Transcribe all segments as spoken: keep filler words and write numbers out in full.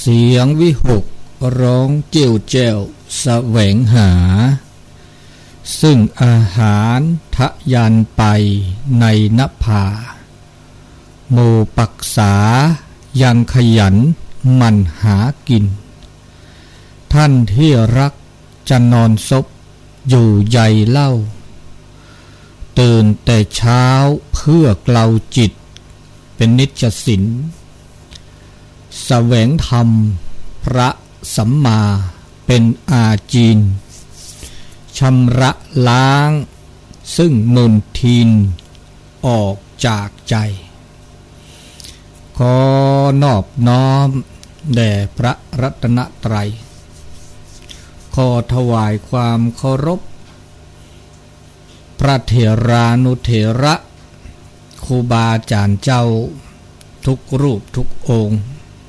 สียงวิหกร้องเจียวแจ้วแสวงหาซึ่งอาหารทะยานไปในนภาโมปักษายังขยันมันหากินท่านที่รักจะนอนซบอยู่ใยเล่าตื่นแต่เช้าเพื่อเกลาจิตเป็นนิจสินแสวงธรรมพระสัมมาเป็นอาจีนชำระล้างซึ่งมลทินออกจากใจขอนอบน้อมแด่พระรัตนตรัยขอถวายความเคารพพระเถรานุเถระครูบาอาจารย์เจ้าทุกรูปทุกองค์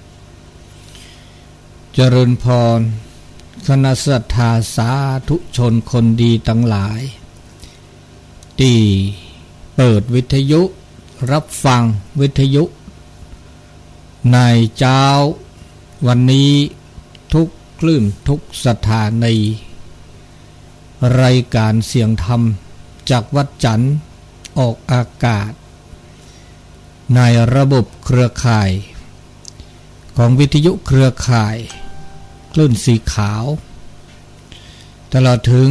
เจริญพรคณะศรัทธาสาธุชนคนดีทั้งหลายที่เปิดวิทยุรับฟังวิทยุในเจ้าวันนี้ทุกคลื่นทุกสถานีรายการเสียงธรรมจากวัดจันทร์ออกอากาศในระบบเครือข่ายของวิทยุเครือข่ายคลื่นสีขาวตลอดถึง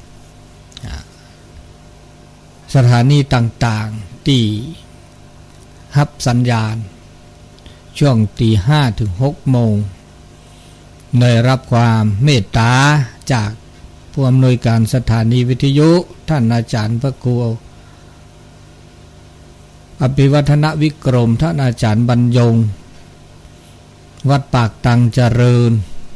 สถานีต่างๆที่รับสัญญาณช่วงตีห้าถึงหกโมงได้รับความเมตตาจากผู้อำนวยการสถานีวิทยุท่านอาจารย์พระครูอภิวัฒนวิกรมท่านอาจารย์บรรยงวัดปากตังเจริญ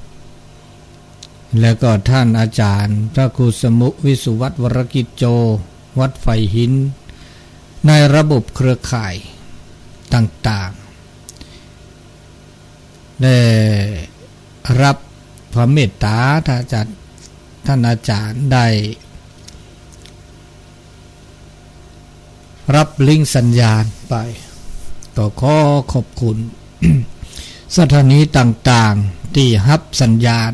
แล้วก็ท่านอาจารย์พระครูสมุวิสุวัฒน์วรกิจโจวัดไฟหินในระบบเครือข่ายต่างๆได้รับความเมตตาท่านอาจารย์ท่านอาจารย์ได้รับลิงก์สัญญาณไปก็ขอขอบคุณ สถานีต่างๆที่รับสัญญาณ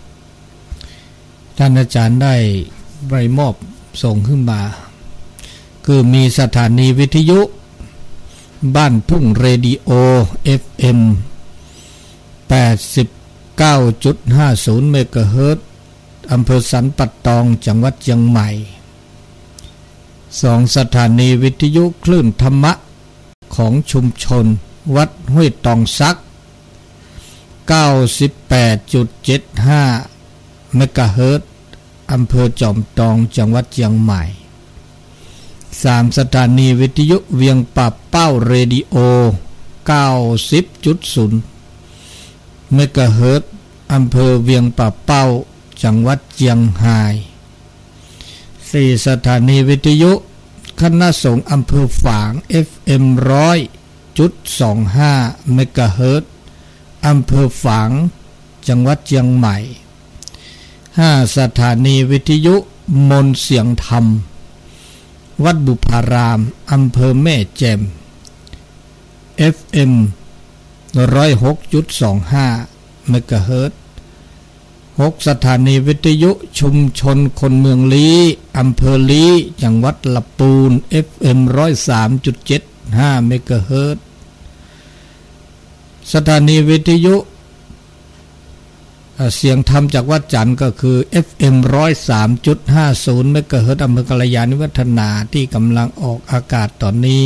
ท่านอาจารย์ได้ใบมอบส่งขึ้นมาคือมีสถานีวิทยุบ้านทุ่งเรดิโอ เอฟ เอ็ม แปดสิบเก้าจุดห้าศูนย์ เมกะเฮิรตซ์อำเภอสันปัตตองจังหวัดเชียงใหม่สองสถานีวิทยุคลื่นธรรมะของชุมชนวัดห้วยตองซัก เก้าสิบแปดจุดเจ็ดห้า เมกะเฮิรตซ์อำเภอจอมทองจังหวัดเชียงใหม่สามสถานีวิทยุเวียงป่าเป้าเรดิโอ เก้าสิบจุดศูนย์ เมกะเฮิรตซ์อำเภอเวียงป่าเป้าจังหวัดเชียงรายสี่สถานีวิทยุคณะสงฆ์อำเภอฝาง เอฟ เอ็ม หนึ่งร้อยจุดสองห้า เมกะเฮิรตซ์อำเภอฝางจังหวัดเชียงใหม่ห้าสถานีวิทยุมนต์เสียงธรรมวัดบุพารามอำเภอแม่แจ่ม เอฟ เอ็ม หนึ่งร้อยหกจุดสองห้า เมกะเฮิรตซ์หกสถานีวิทยุชุมชนคนเมืองลี้อำเภอลี้จังหวัดลำพูน เอฟ เอ็ม หนึ่งร้อยสามจุดเจ็ดห้า เมกะเฮิรตซ์สถานีวิทยุเสียงธรรมจากวัดจันทร์ก็คือ เอฟ เอ็ม หนึ่งร้อยสามจุดห้าศูนย์ เมกะเฮิรตซ์อำเภอกัลยาณิวัฒนาที่กำลังออกอากาศตอนนี้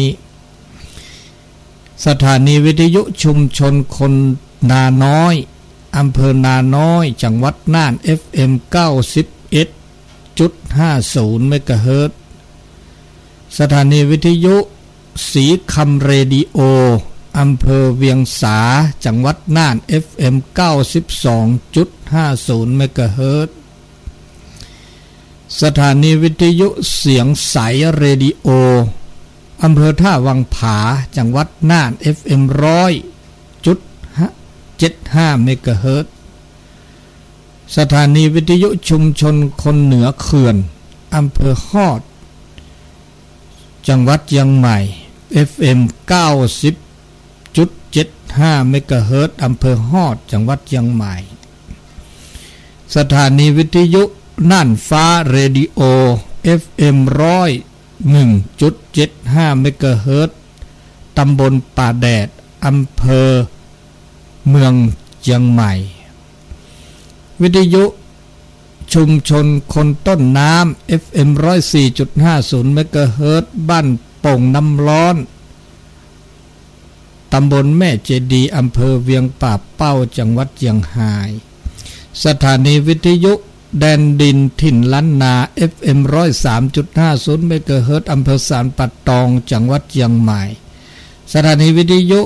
สถานีวิทยุชุมชนคนนาน้อยอำเภอนาน้อยจังหวัดน่าน เอฟ เอ็ม เก้าสิบเอ็ดจุดห้าศูนย์ เมกะเฮิรตซ์สถานีวิทยุสีคำเรดิโออำเภอเวียงสาจังหวัดน่าน เอฟ เอ็ม เก้าสิบสองจุดห้าศูนย์ เมกะเฮิรตซ์สถานีวิทยุเสียงใสเรดิโออำเภอท่าวังผาจังหวัดน่าน เอฟ เอ็ม หนึ่งร้อยจุดเจ็ดห้า เมกะเฮิรตซ์สถานีวิทยุชุมชนคนเหนือเขื่อนอำเภอฮอดจังหวัดเชียงใหม่ เอฟ เอ็ม เก้าสิบจุดเจ็ดห้า เมกะเฮิรตซ์อำเภอฮอดจังหวัดเชียงใหม่สถานีวิทยุน่านฟ้าเรดิโอ เอฟ เอ็ม หนึ่งศูนย์หนึ่งจุดเจ็ดห้า เมกะเฮิรตซ์ตำบลป่าแดดอำเภอเมืองเชียงใหม่วิทยุชุมชนคนต้นน้ำ เอฟ เอ็ม หนึ่งศูนย์สี่จุดห้าศูนย์ เมกะเฮิรตซ์บ้านโป่งน้ำร้อนตำบลแม่เจดีย์อำเภอเวียงป่าเป้าจังหวัดเชียงรายสถานีวิทยุแดนดินถิ่นล้านนา เอฟ เอ็ม หนึ่งศูนย์สามจุดห้าศูนย์ เมกะเฮิรตซ์อำเภอสานปัตตองจังหวัดเชียงใหม่สถานีวิทยุ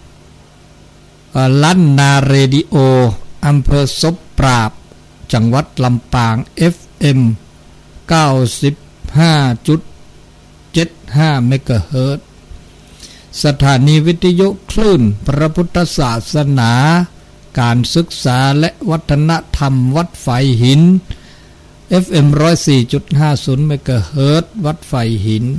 ล้านนาเรดิโออำเภอศพปราบจังหวัดลำปาง เอฟ เอ็ม เก้าสิบห้าจุดเจ็ดห้า เมกะเฮิรตซ์สถานีวิทยุคลื่นพระพุทธศาสนาการศึกษาและวัฒนธรรมวัดไฟหิน เอฟ เอ็ม หนึ่งศูนย์สี่จุดห้าศูนย์ เมกะเฮิรตซ์วัดไฟหิน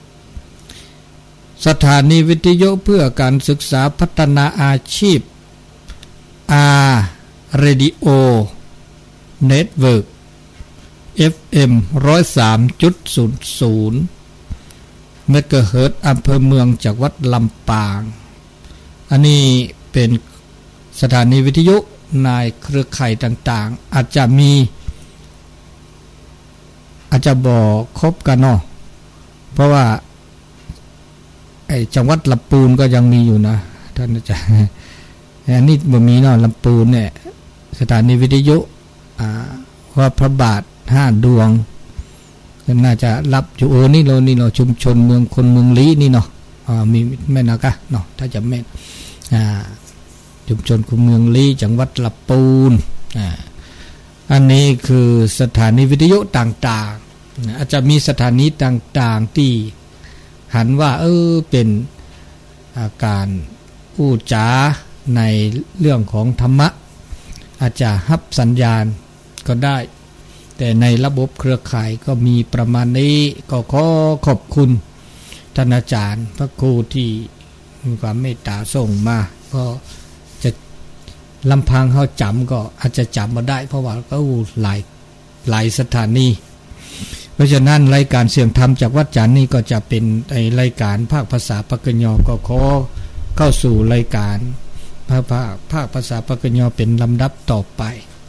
สถานีวิทยุเพื่อการศึกษาพัฒนาอาชีพ อาร์ Radio Network เอฟ เอ็ม หนึ่งศูนย์สามจุดศูนย์ศูนย์ เมกะเฮิรตซ์อำเภอเมืองจังหวัดลำปางอันนี้เป็นสถานีวิทยุในเครือข่ายต่างๆอาจจะมีอาจจะบอกครบกันเนาะเพราะว่าไอ้จังหวัดลำพูนก็ยังมีอยู่นะท่านอาจารย์อันนี้บ่มีเนาะลำพูนเนี่ยสถานีวิทยุอ่าว่าพระบาทห้าดวงก็น่าจะรับอยู่โอ้นี่เรานี่เราชุมชนเมืองคนเมืองลี้นี่เนาะอ่ามีแม่นากะเนาะถ้าจะแม่นอ่าชุมชนคนเมืองลี้จังหวัดลำพูนอ่าอันนี้คือสถานีวิทยุต่างๆอาจจะมีสถานีต่างๆที่หันว่าเออเป็นอาการพูดจาในเรื่องของธรรมะอาจจะฮับสัญญาณก็ได้แต่ในระบบเครือข่ายก็มีประมาณนี้ก็ขอขอบคุณท่านอาจารย์พระครูที่มีความเมตตาส่งมาก็จะลำพังเขาจำก็อาจจะจำมาได้เพราะว่าก็หลายหลายสถานีเพราะฉะนั้นรายการเสียงธรรมจากวัดจันทร์นี่ก็จะเป็นไอรายการภาคภาษาปากยอก็ขอเข้าสู่รายการภาคภาคภาษาปากยอเป็นลำดับต่อไป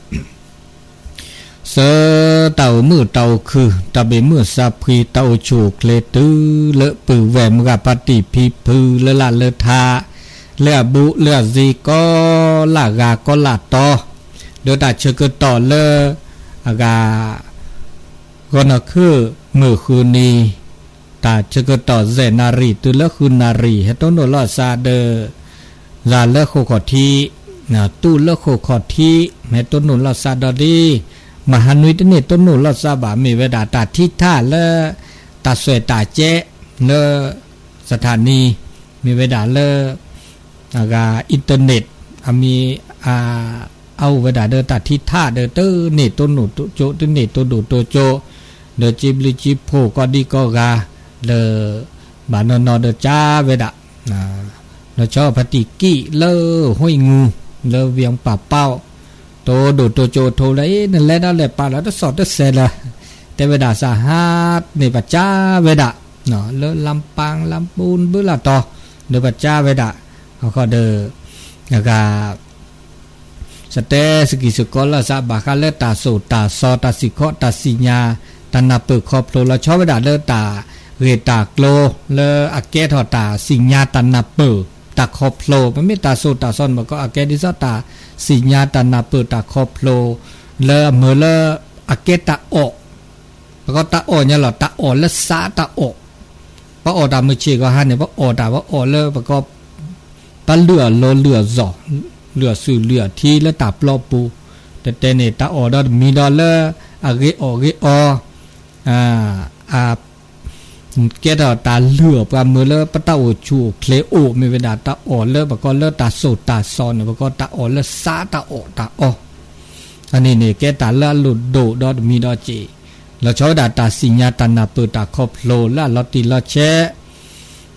เสอเต่ามือเต่าคือตะเบมือสับพีเต่าโฉกเลตื้อเลอะปือแหวมกับปฏิพีพือเลละเลทาเลอะบุเลอะซีก็ลากาก็ลาตอเดี๋ยวตัดเชกต่อเลอากาก็น่ะคือมือคืนนี้ตาเชกต่อเจนารีตุเลคืนนารีให้ต้นโนลอซาเดลาเลโคขอทีนะตู้เลโคขอทีให้ต้นโนลอซาดอดีมหานุยตเนต้นโนลอซาบามีเวดาตาทิท่าเลตาสวยตาเจเลสถานีมีเวดาเลอากาอินเทอร์เน็ตมีอาเอาเวดาเดตาทิท่าเดเตอร์เนต้นโนโจต้นเนต้นดูโตโจเดจิบลิจิโพก็ดีก็กาเดบานนอเดจ้าเวดาเดชอปฏิกิเลห้วยงูเลเวียงป่าเป้าโตดูโตโจโทเลยนั่นแหละนั่นแหละป่าแล้วก็สอดก็เสร็จละแต่เวดาสาหัสในปัจจ้าเวดาเนาะเลลำปางลำปูนบื้อละต่อเดปัจจ้าเวดาเขาก็เดแล้วก็สเตสกิสุกอลซาบาคาเลตาโซตาซอตาสิโคตาสิญาตานาเปิครอบโลละชอบเวดาเลตาเรตาโกลเลอเกทอตาสิญาตานาเปิตาครอบโลมันไม่ตาโซตาซอนมันก็อเกดิซตาสิญาตานาเปิตาครอบโลเลอเมเลอเกตาโอแล้วก็ตาโอเนี่ยหรอตาโอและซาตาโอพระโอตามือชีก็ฮันเนี่ยพระโอตาพระโอเลอแล้วก็ปะเลือโลเลือจ่อเลือสื่อเลือที่และตาปลอปูแต่แต่เนี่ยตาโอดมีดอลเลออะเกโอเกโออ่าอาเกตตาเลือปลาเมื่อเลอปะตาโอชูเคลโอมีเวลาตาโอเลอปะก็เลอตาโซตาซอนปะก็ตาโอเลอซาตาโอตาโออันนี้เนี่ยแกตาเลอหลุดโดดอดมีดอเจแล้วชอดาตาสิญญาตานาเปิดตาครอบโลละลอติลอเชต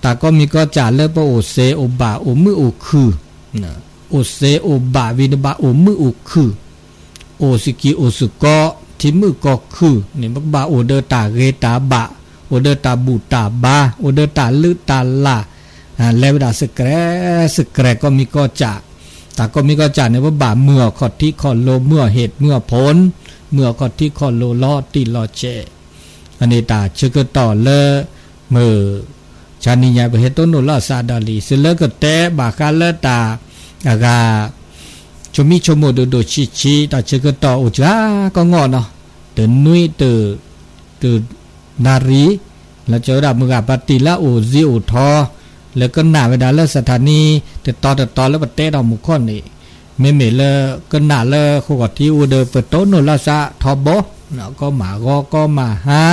ตาก็มีก็จ่าเลิปโอเซโอบาโอมือโอคือนะโอเซโอบาวินบาโอมือโอคือโอสิกิโอสุก็ที่มือก็คือนี่มักบาโอเดอตาเรตาบะโอเดอตาบูตาบาโอเดอตาลืตาลาแล้วเวลาสแกรสแกรก็มีก็จ่าตาก็มีก็จ่าในว่าบาเมื่อขอที่ขอโลเมื่อเหตุเมื่อผลเมื่อขอที่ขอโลลอตีลอเจอันนี้ตาเชื่อก็ต่อเลเมื่อชานิยาไปเหตุต้นนุลาซาดาลีสิเลก็เตะบาคาเลตาอากาชมิชมโมโดโดชิชิตาเชื่อก็ต่ออุจ้าก็งอเนาะเดินนุ้ยเตอเตอนารีแล้วเจอดามือกับปฏิละโอซิโอทอแล้วก็หน้าเวลาเลิกสถานีแต่ต่อแต่ต่อแล้วประเทศเรามุขคนนี่ไม่เหม็นเลยก็หน้าเลยคู่กับที่อุเดอเปิดโต๊ะนุลาซาทอโบเนาะก็มาก็ก็มาฮะ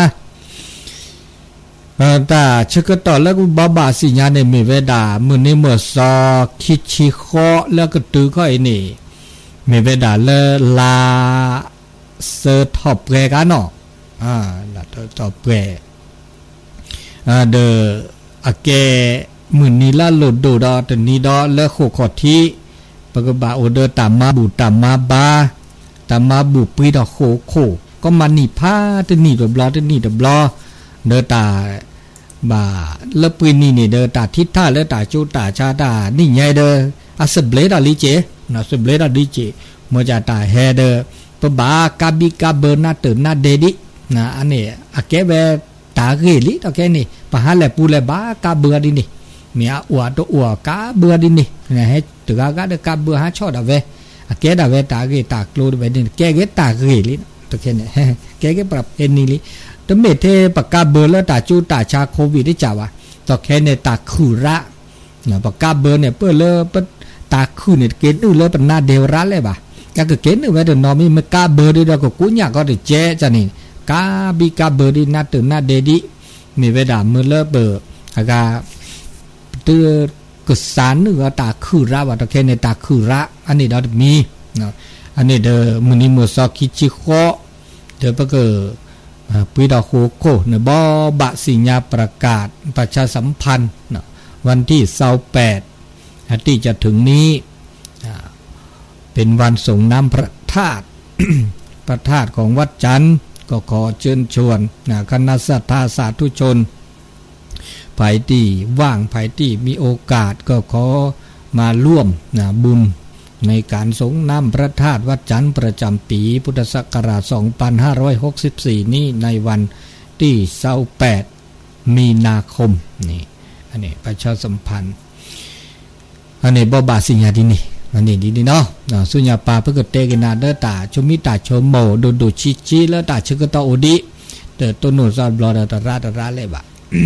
แต่เชื่อก็ต่อแล้วก็บ้าบ้าสิญาในมีเวดามือนี้เมื่อซอคิชิโคแล้วก็ตื้อก็ไอ้นี่มีเวดาเลลาเซอร์ท็อปเกกันเนาะอ่าลาท็อปเกอ่าเดออะเกมือนี้ละโหลดดูดอแต่นี้ดอแล้วโคขอที่ปกบาโอเดอตามมาบูตามมาบาตามมาบูปีดอโคโคก็มาหนีผ้าแต่หนีดบล้อแต่หนีดบล้อเดอตาบ่าเลิปืนนี่นี่เดอตาทิศท่าเลิตาจูตาชาตานี่ไงเดออาสเบลดาลิเจนะสเบลดาลิเจเมื่อจะตาเฮเดอปบากาบิกาเบอร์นาเตอร์นาเดดินะอันนี้อาแกเวตาเกลิตอแกนี่ปะฮาเลปูเลบากาเบอร์ดินี่มีอาอวดอวกาเบอร์ดินี่นะเฮตึกากาเดกาเบอร์ฮาชอดาเวอาแกดาเวตาเกตาโคลดเวดิแกเกตาเกลิตอแกนี่แกเกปรับเอนี่ลิตเมเทปากกาเบอร์แล้วตาจูตาชาโควิดได้จ่าวะต่อแค่ในตาคือระเนี่ยปากกาเบอร์เนี่ยเพื่อเลอปตาคือเนี่ยเกณฑ์อื่นเลยเป็นหน้าเดวรัสเลยบ่ะก็คือเกณฑ์อื่นไว้เดี๋ยวนอมีมันกาเบอร์ด้วยเราก็กุ้งอยากก็ได้เจ๊จะนี่กาบีกาเบอร์ดีหน้าตื่นหน้าเดดิมีเวลามือเลอเบอร์อากาตื้อกึศานนึกว่าตาคือระว่าต่อแค่ในตาคือระอันนี้เรามีเนาะอันนี้เดอมือนี้มือซอคิชิโคเดี๋ยวปะเกอปีดาโคโคเนี่ยบ่บะสิญญาประกาศประชาสัมพันธ์นะวันที่ยี่สิบแปดที่จะถึงนี้เป็นวันส่งน้ำพระธาตุ พระธาตุของวัดจันทร์ก็ขอเชิญชวนนะคณะศรัทธาสาธุชนไผที่ว่างไผที่มีโอกาสก็ขอมาร่วมนะบุญในการสงน้ำพระธาตุวัดจันทร์ประจำปีพุทธศักราชสองพันห้าร้อยหกสิบสี่นี้ในวันที่ยี่สิบแปดมีนาคมนี่อันนี้ประชาสัมพันธ์อันนี้บ่บาสิญญาดีนี่อันนี้ดีนี่เนาะสุญญาปาเพื่อเตกินาเดตาชมิตาชมโมโดโดชิชิแล้วตาชกตาโอดิเตต้นโนซาบลอดตาราตาราเลยบะ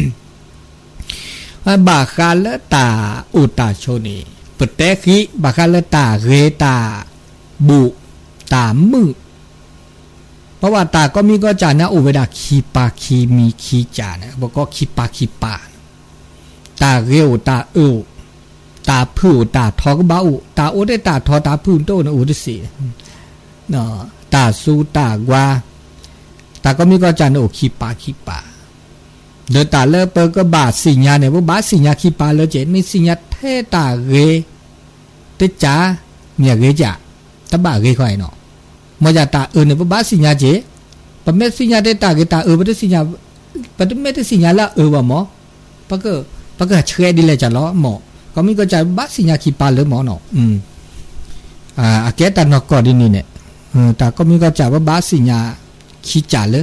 บาคาลตาอุตาโชนีปเตคิบาคาลตาเรตาบุตามือเพราะว่าตาก็มีก็จานะอุเวดาคีปาคีมีคีจานะบอกก็คีปาคีปาตาเรวตาเอวตาผู้ตาทอกบ้าตาโอได้ตาทอตาผู้โตนะอุดสิเนาะตาสูตากว่าตาก็มีก็จานะโอคีปาคีปาเดินตาเลอเปก็บาสิญญาเนี่ยว่าบาสิญญาคีปาเลอเจมีสิญญาเทตาเรเตจ่าเมียเรจ่าตะบะเรค่อยเนาะมอจาตาเออเนี่ยว่าบาสิญญาเจปะเมสิญญาเตตาเกตาเออปะสิญญาปะเมตสิญญาละเออว่าหมอปะก็ปะก็เชยดิเลยจ้ะล้อหมอก็มีก็จะบาสิญญาคีปาเลอหมอเนาะอืมอ่าอาเกตานอกอดินี่เนี่ยเออตาก็มีก็จะว่าบาสิญญาคีจ่าเลอ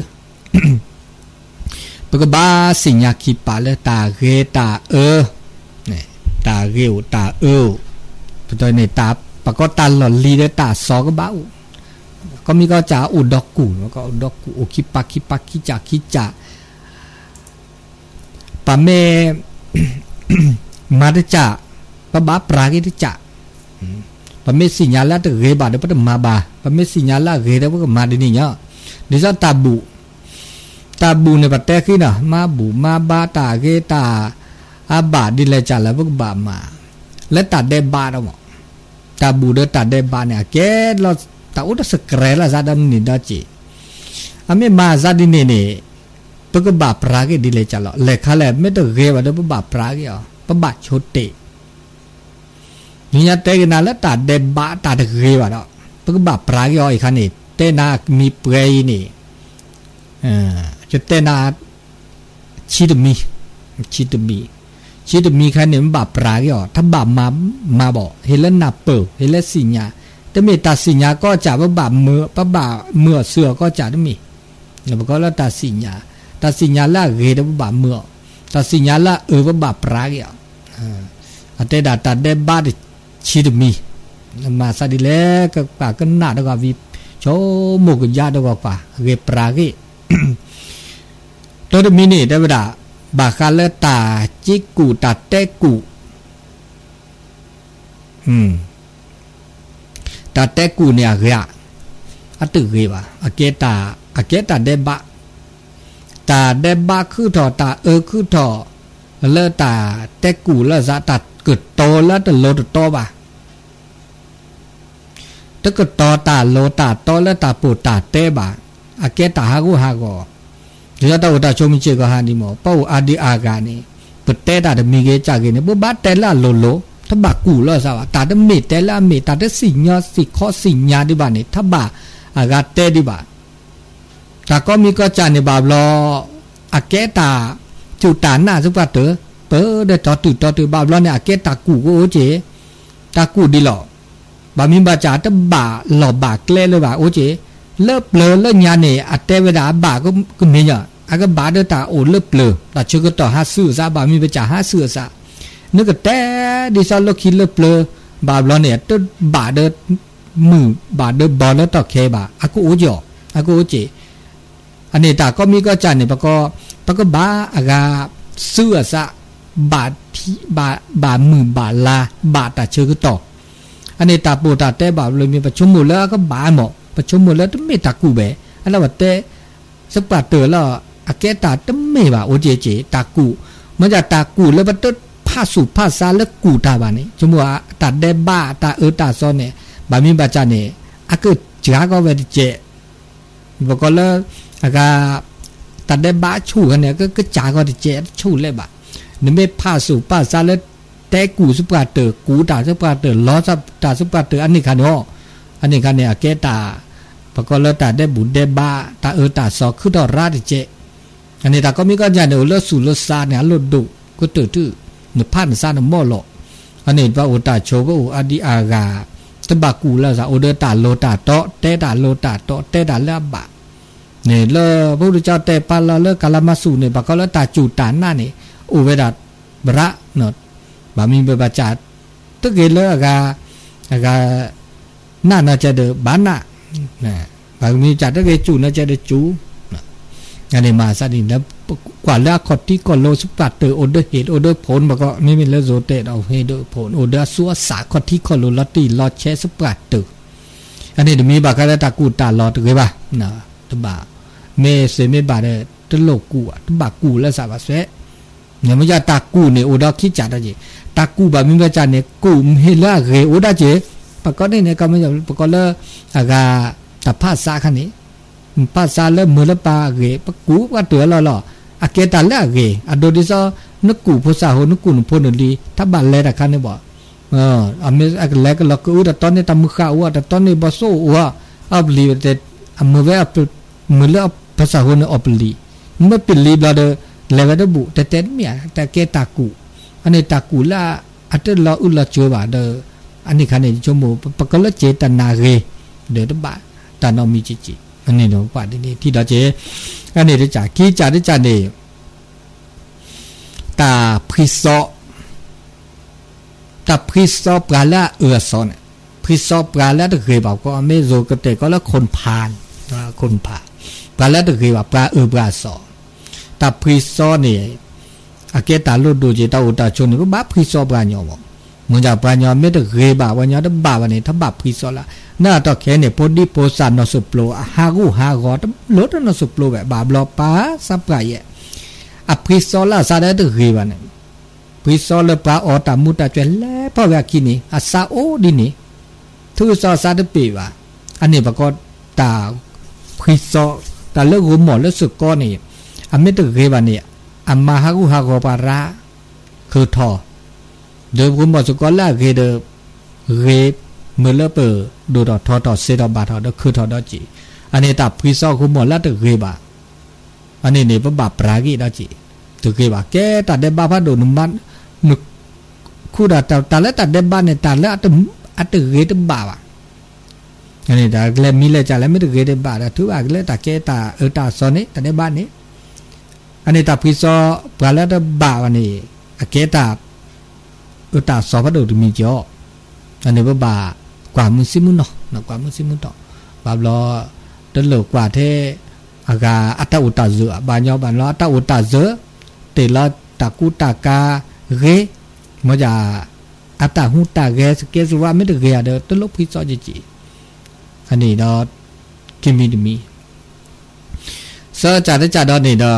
ปกบาสิญญาคีปาเลตาเรตาเออเนี่ยตาเรวตาเออตัวในตาปกตาหล่อลีเดตาซอก็บ้าก็มีก็จะอุดอกกูแล้วก็อุดอกกูโอคิปาคิปาคิจ่าคิจ่าปะเมมาดจ่าปะบาปรากิดจ่าปะเมสิญญาละตะเรบาเดปะมาบาปะเมสิญญาละเรเดปะมาดินี่เนาะดิซาตาบูตาบูในประเทศขี้น่ะมาบูมาบาตาเกตาอาบาดิเลจ่าแล้วพวกบามาและตัดได้บาเราหมดตาบูเดตัดได้บาเนี่ยแกเราตาอุตสเกรละซาดันนี่ดาจิอามีมาซาดินี่นี่ปกบาปราเกดิเลจัลละเลขาแลไม่ต้องเกว่าเดปบาปราเกอ่ะปบาโชเตนี่ยเตกนาละตาเดบาตาเดเกว่าเนาะปกบาปราเกอ่ะอีกคันนี่เตนามีเปรย์นี่เออจะเตนาชิดมีชิดมีชิดมีคันนี่มันบาปราเกอ่ะถ้าบาปมามาบอกเฮเลนาเปิลเฮเลสิญาแต่เมตาสิญาก็จะว่าบาปเมื่อปบาเมื่อเสือก็จะได้มีแล้วก็ละตาสิญาตาสิญาละเกดบาเมื่อตาสิญาละเอวบาปราเกอ่ะอันเตดาตาเดบาชิดมีมาซาดิเลก็ปากันนาดกว่าวิโชโมกยาดกว่าเกปราเกตัวมีนี่ได้เวลาบาคาเลตาจิกูตาเตกูอืมตาเตกูเนี่ยเกะอัตเกว่าอเกตาอเกตาเดบะตาเดบะคือถอตาเออคือถอเลตาเตกูละซะตาเกิดโตแล้วตะโลตโตบ่ะตะเกิดโตตาโลตาโตแล้วตาปูตาเตบ่ะอเกตาฮากูฮาโกเดี๋ยวตาอุตาชมิเจก็หานี่หมอเป้าอาดิอากานี่ปเตตาเดมีเกจากนี่บ่บาเตละโลโลถ้าบากูละซะว่าตาเดเมเตละเมตาเดสิญาสิขอสิญญาดิบานี่ถ้าบาอากาเตดิบาตาก็มีก็จานี่บาบลออเกตาจุตาหน้าสุปะเตอเปอเดตอตุตอตุบาบลอเนี่ยอเกตากูโอเจตากูดิหลอบามีบาจาตบาหลอบาเกลเลยบาโอเจเลิบเลอเลิญาเนี่ยอเตเวดาบาก็ก็มีอ่ะอากบาเดตาโอเลิบเลอตาชกต่อหาซื่อซะบามีบาจาหาซื่อซะนึกแต่ดิซาลคิเลิบเลอบาบลอเนี่ยตบาเดมือบาเดบอลแล้วต่อเคบาอากูโอจออากูโอเจอันนี้ตาก็มีก็จานเนี่ยปะก็ปะก็บาอากาเสื้อซะบาที่บาบามือบาลาบาตาเชื่อก็ต่ออันนี้ตาปูตาเตบาเลยมีประชุมหมดแล้วก็บาหมอประชุมหมดแล้วต้องไม่ตากูเบอันนั้นว่าเตสปาเตอร์แล้วอาเกตาต้องไม่บาโอเจเจตากูมันจะตากูแล้วมันต้องผ้าสูบผ้าซาแล้วกูตาบานี่ชั่วโมงตาเดบ้าตาเออตาซ้อนเนี่ยบามีบาจานเนี่ยอากูจ้าก็เวทีเจบอกก็แล้วอากาตัดได้บ้าชูกันเนี่ยก็ก็จ่าก็จะเจ็ดชูเลยบ่นี่ไม่ผ้าสูผ้าซาเลยแต่กูสุปาเตอร์กูตาสุปาเตอร์ล้อสุตาสุปาเตอร์อันนี้คันเนาะอันนี้คันเนี่ยเกตาปก็แล้วตาได้บุญได้บ้าตาเออตาซอคือดอราดเจอันนี้ตาก็มีก็อย่างเดียวเลือดสูเลือดซาเนี่ยลดดุก็ตื่นตื้อหนึ่งพันซาหนึ่งหม้อหลอกอันนี้ว่าอุตาโชก็อุอดีอากาตบากูแล้วซะโอเดตาโลตาโตเตตาโลตาโตเตตาเลบะเนี่ยเลอพระพุทธเจ้าแต่ปาลาเลกาลามาสูเนี่ยปะก็แล้วตาจูตาหน้านี่อุเวดาบระเนาะบามีเบบาจาตึกเกเลอากาอากาหน้าน่าจะเดบานะนะบามีจัดตึกเกจูน่าจะเดจูอันนี้มาซะนี่นะกว่าแล้วคอที่ก็โลสุปัตเตอร์โอเดอร์เฮดโอเดอร์ผลบ่ก็นี่มีเลโซเตเอาเฮดผลโอเดอร์ซัวสาคอที่ก็โลลอตตี้ลอเชสุปัตเตอร์อันนี้มีบากาตากูตาลอตเกบ่นะตบาเมเสเมบาเดตโลกูอ่ะตบากูแล้วซะบาเสเนี่ยมันจะตากูเนี่ยโอดาคิจาดะเจตากูบามีบาจาเนี่ยกูเฮลาเรโอดาเจปะก็นี่เนี่ยก็มันจะปะก็เลอากาตะภาษาคันนี้ภาษาเลมือละปาเกปะกูว่าเตือลอๆอาเกตาละเกอโดดิซอนกูภาษาโหนกูนพนลีถ้าบาเลตะคันเนี่ยบ่เอออเมอะแลกลอกอูดตอนนี้ตะมุขาวตะตอนนี้บ่โซว่าอับลีเตอมเวอมือละภาษาโหนอับลีมันเป็นลีบลาเดเลวดบุแต่เต็นเมียแต่เกตากูอันนี้ตากูละอัตลออุลาจัวบาเดอันนี้คันนี้จมูปะก็ละเจตนาเกเดตบะตานอมีจิจิอันนี้เนาะว่านี่ที่ดาเจอันนี้ได้จากกี้จากได้จากนี่ตาพริซอตาพริซอปลาละเอือซอนพริซอปลาละตะเคยบอกก็เมโซกเตก็แล้วคนพานคนพาปลาละตะเคยว่าปลาเอือปลาซอตาพริซอนี่อาเกตาลุดูจิตาอุตาชนก็บาพริซอปลาญอบ่มึงจะปลาญอไม่ตะเคยบ่าว่าญอตะบ่าวันนี้ถ้าบาพริซอละน่าตอแค่เนี่ยพอดีโพสานอสุโปรฮากูฮากอตลดนอสุโปรแบบบาบลอปาซับไกเยอพริซอละซาได้ตะเคยวันนี้พริซอละปลาออตามุตาจแลพอว่ากินี่อาซาโอดินี่ทุซอซาตะปีว่าอันนี้ปะก็ตาพริซอตาเลิกหัวหมอแล้วสึกก้อนนี่ออเมตเกบานี่อามาฮากุฮากอปาระคือทอเดี๋ยวผมบอกสกอลล่าเกเดเกเมื่อเลิกเปิดดูดอทอทอเซดอบาทอดคือทอดอจีอันนี้ตับพิซซ่าคุณหมดแล้วตึกเกบาอันนี้เนี่ยเป็นบาปรากีดอจีตึกเกบาแกตัดเดบ้าพัดโดนมันนึกคู่ดัดแต่แต่แล้วตัดเดบ้าเนี่ยตัดแล้วอัตอัตเกตบ้าว่ะอันนี้แต่เล่มมีเลยจ่าแล้วไม่ตึกเกตบ้าแต่ถือว่าเล่ตัดแกตาเออตาซอนนี่ตัดเดบ้านี่อันนี้ตับพิซซ่าปลาแล้วบ้าวันนี้แกตาเออตาซอพัดโดนมีจ่ออันนี้เป็นบากว่ามุสิมุนเนาะนะกว่ามุสิมุนต่อบาบล้อเดินเหลือกว่าเทอากาอัตอุตาเสือบานยอบานล้ออัตอุตาเสือเตลาตากุตากาเกมาจากอัตหูตาเกสเกสว่าไม่ได้เกเดอตลกพิซอจิจิอันนี้ดอกิมีดมีเสือจ่าได้จ่าดอนี่ด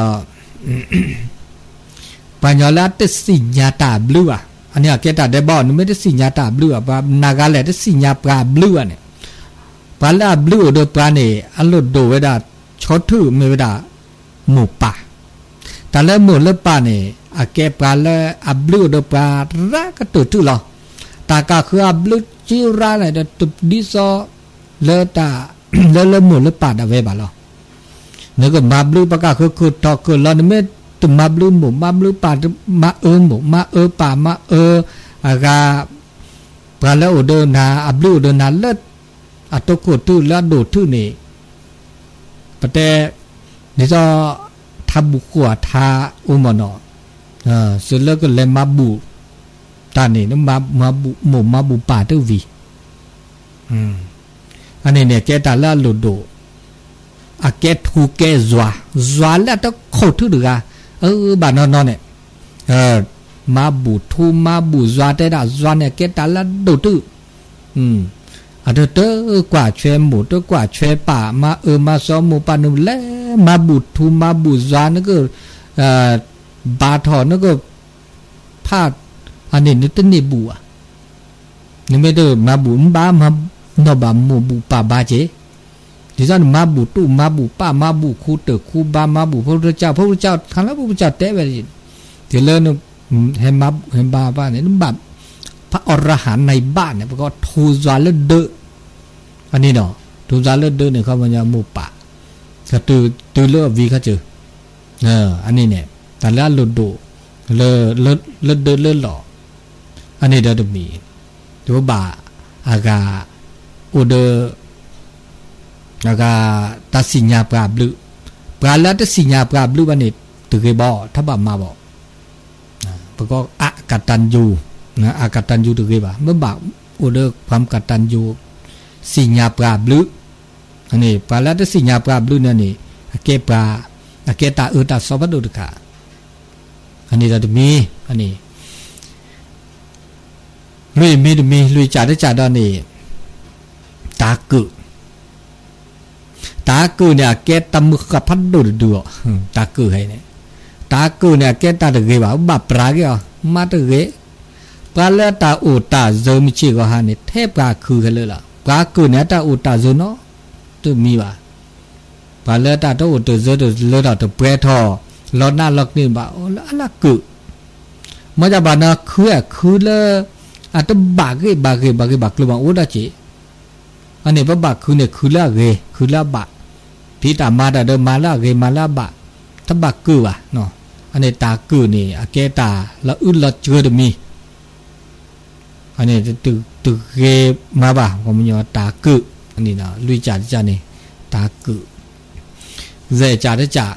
อบานยอลาติสิญาตาบลูอ่ะอันนี้เกตาได้บอลไม่ได้สิญาตาบลูอ่ะบานากาเลได้สิญาปลาบลูอ่ะเนี่ยปลาบลูโดปลาเนี่ยอันโลดโดเวดาชดถือไม่ได้หมูป่าแต่แล้วหมูเล็บป่าเนี่ยอาเก็บปลาแล้วอับลูดปลารักก็ตัวถือหรอตากาคืออับลูจิราเนี่ยเด็ดตุบดิซอเลือตาเลือเลือหมูเล็บป่าได้เว้ยบ้าหรอเนี่ยก็มาบลูปากาคือคือทอคือเราเนี่ยไม่ตุมาบลูหมูมาบลูป่ามาเออหมูมาเออป่ามาเอออากาปลาแล้วเดินนาอับลูเดินนาเลือดอัตโกถือแล้วโดดถือเนี่ยแต่นี่จะทำบุกว่าทาอุมานอเออสุดแล้วก็เลยมาบุตานี่นึกมามาบุหมู่มาบุป่าตัววีอืมอันนี้เนี่ยแกตาละลุดโดอาแกทูแกจัวจัวแล้วต้องเข้าถึงอ่ะเออบ้านนอนเนี่ยเออมาบุทูมาบุจัวแต่ละจัวเนี่ยแกตาละโดดตื้ออืมอันเดอร์กว่าเชมหมูตัวกว่าเชป่ามาเออมาซ้อมหมูปานุเล่มาบุทูมาบุจานึกก็เอ่อบาทอนึกก็พาดอันนี้นึกตั้งนี่บัวนี่ไม่เด้อมาบุมบ้ามาโนบาหมูบุป่าบาเจดิฉันมาบุตุมาบุป้ามาบุคูเตอคูบามาบุพระพุทธเจ้าพระพุทธเจ้าครั้งแล้วพระพุทธเจ้าเตะไปเดี๋ยวเลิกนึกเห็นมาเห็นบาบ้านเนี่ยนึกแบบพระอรหันต์ในบ้านเนี่ยก็ทูซาเลเดออันนี้เนาะทูซาเลเดอเนี่ยเขามันจะหมู่ป่าก็ตือตือเลือวีเขาเจอเอออันนี้เนี่ยแต่ละลุดโดเลเลเลเดอเลหล่ออันนี้เดี๋ยวจะมีตัวบ่าอากาอุเดอากาตัดสิญญาปราบลือปราแล้วตัดสิญญาปราบลือวันนี้ตือเคยบอกถ้าบ่ามาบอกเพราะก็อะกัตันยูนะอากตันยูตัวเกี่ยวกับเมื่อบ่าวอุดรความกตันยูสิญญาปราบลึกอันนี้ปลาแล้วที่สิญญาปราบลึกเนี่ยนี่เก็บปลาเก็บตาเออตาสอบดูดค่ะอันนี้จะมีอันนี้ลุยมีมีลุยจ่าได้จ่าดอนนี่ตากุตากุเนี่ยเก็บตามุขกับพัดดูดดูตากุให้เนี่ยตากุเนี่ยเก็บตาตัวเกี่ยวกับบ่าปลาเกี่ยวมาตัวเกี่ยวปลาเลือดตาอุตาโซมิชิก็หานี่เทปลาคือกันเลยล่ะปลาคือเนี่ยตาอุตาโซเนาะตัวมีว่ะปลาเลือดตาตัวอุตาโซตัวเลือดตัวเปรทอหลอดหน้าหลอกนี่บ่าโอ้ละละคือมาจากบ้านนะคือคือเลยอ่ะตัวบากกี่บากกี่บากกี่บากคือบ่าอุตาจีอันนี้บ่บากคือเนี่ยคือละเกคือละบะที่ตามาแต่เดิมมาละเกมาละบะถ้าบากคือว่ะเนาะอันนี้ตาคือนี่อาเกตาละอึดละเจอเดมีอันนี้ตึกตึกเกมาบ่าผมยอตากุอันนี้นะลุยจ่าจ่านี่ตากุเจจ่าได้จ่า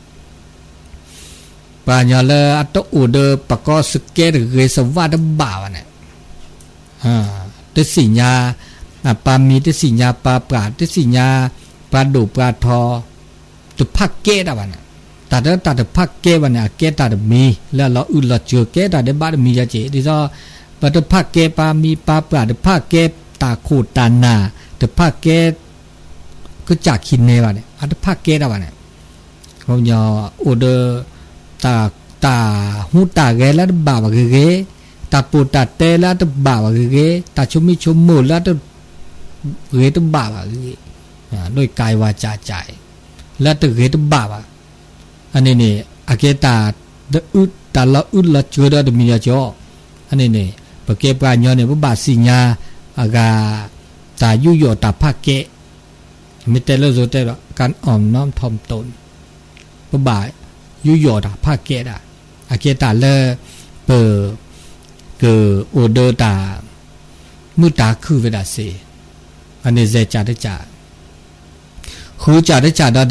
ปัญญาเลยอัตโอเดอปะก็สเกตเกสวัสดบ่าวเนี่ยอ่าแต่สิญญาปามีแต่สิญญาปาปราแต่สิญญาปาดุปาทอตุพักเกตอ่ะวันเนี่ยแต่ถ้าตัดพักเกวันเนี่ยเกตัดมีแล้วเราอึดเราเจอเกตัดได้บ้านมีจะเจดิซอปัตตภาคเกปามีปาปราดภาคเกตาโคตานาตภาคเกก็จากขินเนวะเนี่ยอัตภาคเกตวะเนี่ยเขาเนาะอุดตาตาหูตาเกแล้วบ่าวเกตาปูตาเตแล้วตบ่าวเกตาชมิชมมูแล้วตเกตบ่าวเกอ่าด้วยกายวาจาใจแล้วตเกตบ่าวอันนี้นี่อาเกตาเดอุดตาละอุดละเจอดดมียจ่ออันนี้นี่ปะเก็บกาญอเนี่ยบ่บาสิญาอากาตายุยอตาภาคเกมิเตลโซเตลการอ่อมน้อมถ่อมตนบ่บายุยอตาภาคเกดาอาเกตาเลเปอเกอโอเดตามุตาคือเวดาเซอันนี้เจจาได้จาคูจาได้จาดาเด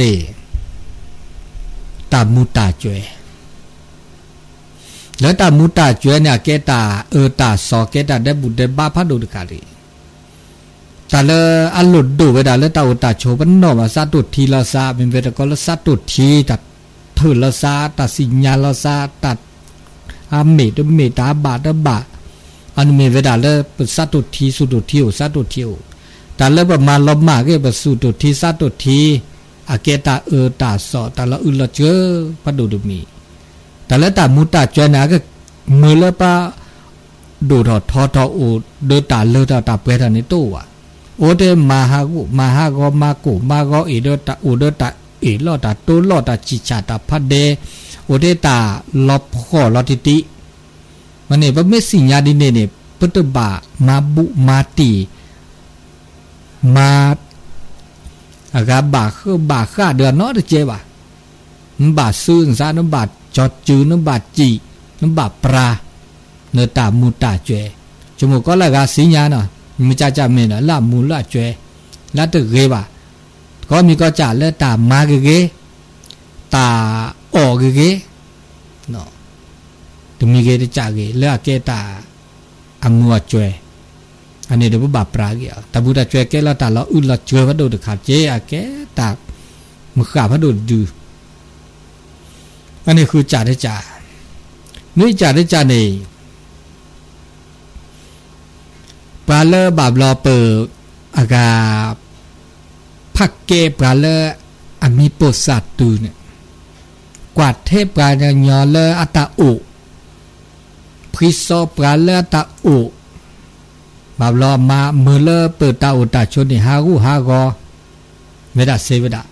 ตามุตาจวยแล้วตามุตาจวยเนี่ยเกตาเออตาสอเกตาได้บุเดบ้าพัดดูดกาลีตาเลอลุดดูเวดาเลตาอุตาโชบันโนมาซาตุทีลาซาเป็นเวดากอลซาตุทีตัดถือลาซาตัดสิญญาลาซาตัดอาเมดเมตาบาดบาอันเมเวดาเลปซาตุทีสุตุทีอุซาตุทีอุตาเลประมาณลบมาเกปสุตุทีซาตุทีอาเกตาเออตาสอตาละอุลเจอพัดดูดูมีแต่แล้วตามุตาจวยนะก็มือละปะดูทอทอทอโอเดตาเลตาตาเปรนิตัวโอเดมาฮากุมาฮากอมากุมาโกเอเดตาโอเดตาเอลอตาตูลอตาจิชาตาพัดเดโอเดตาลอบขอลอติติมันเนี่ยว่าไม่สิญญาดินเนี่ยปตบะมาบุมาตีมาอากาบาคือบาค่าเดือนน้อยเจ็บอ่ะน้ำบาซื่นซาน้ำบาจอดจื้อน้ำบาจีน้ำบาปลาเนื้อตามูตาเจจมูกก็ละกาสิญญาเนาะมีจ่าจ่าเมนะละมูละเจละตึกเกบะก็มีก็จ่าเลือตามาเกเกตาออกเกเกเนาะถึงมีเกจ่าเกเลือเกตาอามัวเจอันนี้เดี๋ยวบาปลาเกี่ยวแต่บุตรเจเกละตาละอุลละเจวัดดูดึกขาเจอะเกตามือขาพัดดูดูอันนี้คือจ่าได้จ่านี่จ่าได้จ่านี่ปลาเลอบาบลอเปิดอากาพักเกปลาเลอมีโปสัตตูเนี่ยกวาดเทปลาเนี่ยยอเลออัตาอุพริโซปลาเลอตาอุบาบลอมาเมื่อเลอเปิดตาอุตาชนนี่ฮากูฮากอเวดาเซเวดา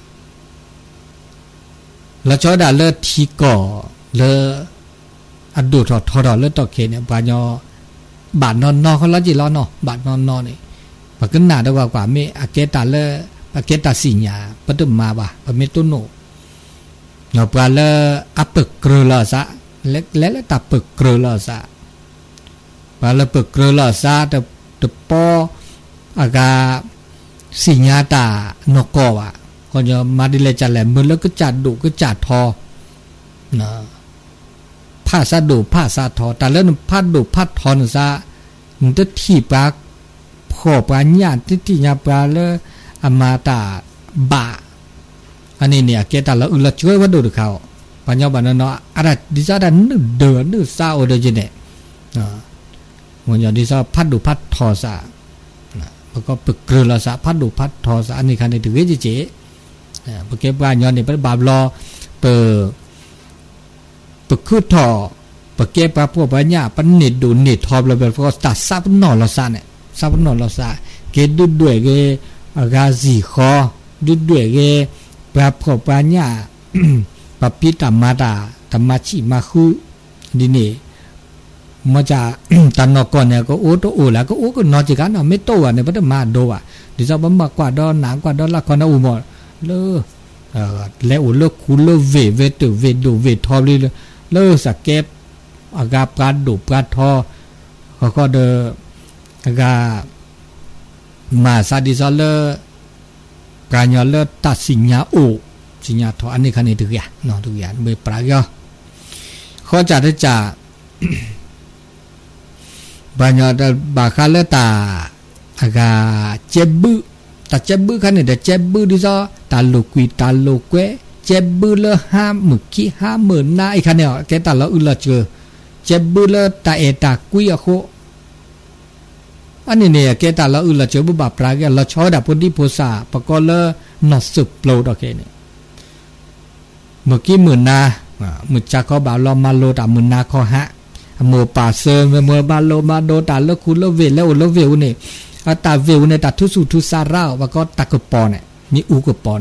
แล้วชอดาเลอทีก่อเลออดูทอทอดอเลอตอเคเนี่ยปลาญอบาดนอนนอเขาละจิล้อเนาะบาดนอนนอนี่ปะกันหนาได้กว่ากว่าเมอาเกตาเลอาเกตาสิญญาปะตุมาบ่ะปะเมตุโนเนาะปลาเลอปึกกรลอซะเล็กเล็กตาปึกกรลอซะปลาเลปึกกรลอซะตะตะปออากาสิญญาตานกอว่ะก็จะมาดิเลจัดแหลมมือแล้วก็จัดดุก็จัดทอนะผ้าซาดูผ้าซาทอแต่แล้วผ้าดูผ้าทอนซามันจะที่ปลาพ่อปลาญาติที่ญาปลาเลอมาตาบะอันนี้เนี่ยเกตาละอุลช่วยวัดดูดูเขาปัญญาบันเนาะอะไรดิซาดันนึกเดือดนึกซาโอเดจิเน่อ่ามันอย่างดิซาผ้าดูผ้าทอซาแล้วก็ปึกเกลือซาผ้าดูผ้าทอซาอันนี้คันนี้ถือว่าเจ๊ปะเก็บปลาย้อนนี่เป็นบาบลอเปิดปะคือทอปะเก็บปลาพวกปลาหญ้าปะเน็ดดูเน็ดทอเราแบบก็ตัดซับนอนเราซาเนี่ยซับนอนเราซาเกดุดด้วยเกอากาสีคอดุดด้วยเกปลาพวกปลาหญ้าปะปิตามาตาธรรมชิมาคือดินี่มาจากตันนอกก่อนเนี่ยก็โอ้โตโอ้แล้วก็โอ้ก็นอนจิกันเนาะไม่โตอ่ะเนี่ยบ่ได้มาโดอ่ะดิซะบ่มากกว่าดอนหนากว่าดอนละครนะอูหมดเลอเออแล้วอุลคูลเวเวตเวดูเวทอลีเลอสเก็บอากาปลาดุปลาทอเขาก็เดอากามาซาดิซอเลปลาญอเลตัดสิญญาโอสิญญาทออันนี้คันนี้ทุกอย่างเนาะทุกอย่างเบปลาย่อเขาจะได้จ่าบาญอบาคาเลตาอากาเจ็บบึตาเจ็บบึคันนี้เดเจ็บบึดิซอตาโลกุยตาโลเกเจ็บบึเลห้าหมึกขี้ห้าหมื่นนาไอ้คันเนี่ยแกตาละอุลเจอเจ็บบึเลตาเอตากุยอะโคอันนี้เนี่ยแกตาละอุลเจอบุบาปลาแกละชอดาพุทธิโพสาปะกอเลนอสุปโปรดโอเคเนี่ยเมื่อกี้หมื่นนามึกจากเขาบาลอมาโลตาหมื่นนาคอฮะมัวป่าเซอร์มัวบาโลมาโดตาเลคุลเวลแล้วโลเวลเนี่ยตาเวลเนี่ยตาทุสุทุสาราว่าก็ตากปอเนี่ยมีอูกปอเนี่ย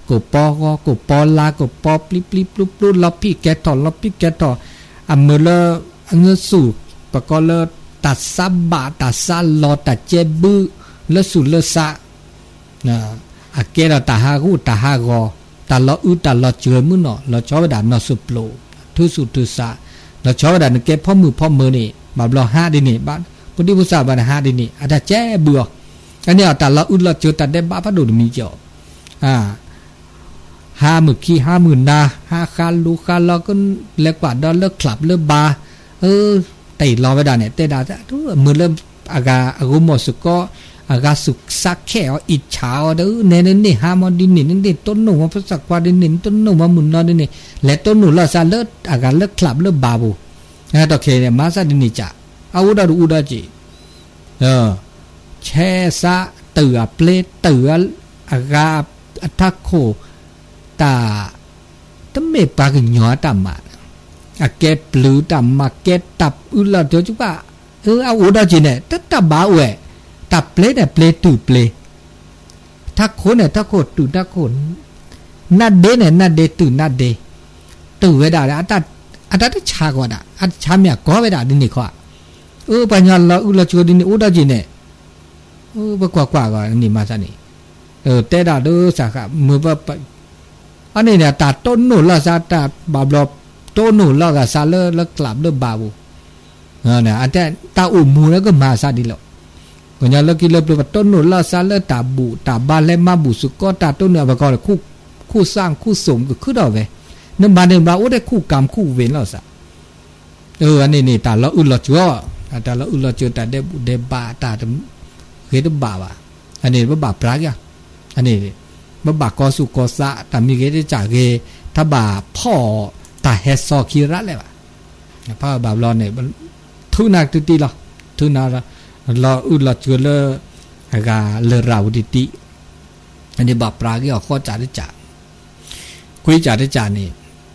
กูปอก็กูปอลากูปอปลิปลิปลุปลุลอพี่แกต่อลอพี่แกต่ออันเมื่อเลอันเงสู่ปะก็เลตัดซับบาตัดซัลอตัดเจบือเลสู่เลสะนะอาเกเราตาฮากูตาฮากอตาลออุตาลอเจือมือเนาะเราชอบด่านอสุปโลทุสุทุสะเราชอบด่านเก็บพ่อมือพ่อมือนี่บาบลอห้าดินี่บ้านพุทธิพุทธาบ้านห้าดินี่อาจจะแจ้เบื่ออันนี้ตาลออุตลอเจือตัดได้บ้าพระดุมีเจ้าอ่าห้าหมื่นขี้ห้าหมื่นนาห้าคันลูกคันเราก็เล็กกว่าดอลเลิกคลับเลิกบาเออแต่รอไว้ด่านเนี่ยแต่ด่าจะทุกมือเริ่มอากาอารมณ์หมดสุก็อากาสุกสักแค่อิจฉาเด้อเนนนี่ห้ามอดินนี่นี่ต้นหนูมาพัสกว่าดินนี่ต้นหนูมาหมุนนอนดินนี่และต้นหนูเราซาเลิกอากาเลิกคลับเลิกบาบูนะต่อเคเนี่ยมาซาดินนี่จ้ะเอาอุดาดูอุดาจีเออแช่ซะเตือเปลเตืออากาอัตโคตาตั้มเมปากหยอตามาอาเก็บหรือตามาเก็บตับอุลาเดี๋ยวจุกะเออเอาอุดาจีเนี่ยตัดตับบาเวตับเปลเนี่ยเปลตื่นเปลถ้าคนเนี่ยถ้าโคตรตื่นถ้าคนนัดเดเนี่ยนัดเดตื่นนัดเดตื่นเวลาเนี่ยอัตอัตชากว่าด่ะอัตชามีก็เวลาดินี่ข้อเออปัญญาเราอุลาจูดินี่อุดาจีเนี่ยเออบ่กว่ากว่าก็นี่มาซะนี่เออแต่ดาเด้อสักมือว่าอันนี้เนี่ยตาต้นหนูละซาตาบาบลอบต้นหนูละก็ซาเลแล้วกลับเด้อบาบูเออเนี่ยอันแต่ตาอุมูแล้วก็มาซะดิแล้วก็อย่าเลิกกินเลิกว่าต้นหนูละซาเลตาบูตาบาและมาบูสุก็ตาต้นเนี่ยบ่ก็คู่คู่สร้างคู่สมก็คือดอกเว้นั่นบาเนี่ยบาโอ้ได้คู่กรรมคู่เวรแล้วซะเอออันนี้นี่ตาละอุละจัวตาละอุละจัวตาได้บุได้บาตาเฮ็ดบาว่ะอันนี้บ่บาปรากอ่ะอันนี้บ่บากอสุกอสะแต่มีเกได้จากเกถ้าบาพ่อตาเฮซอคีระเลยว่ะพ่อบาบลอนเนี่ยทุนักติติล่ะทุนาละลออุลจุเลอากาเลราวุติติอันนี้บาปรากอ่ะข้อจาได้จากคุยจาได้จากนี่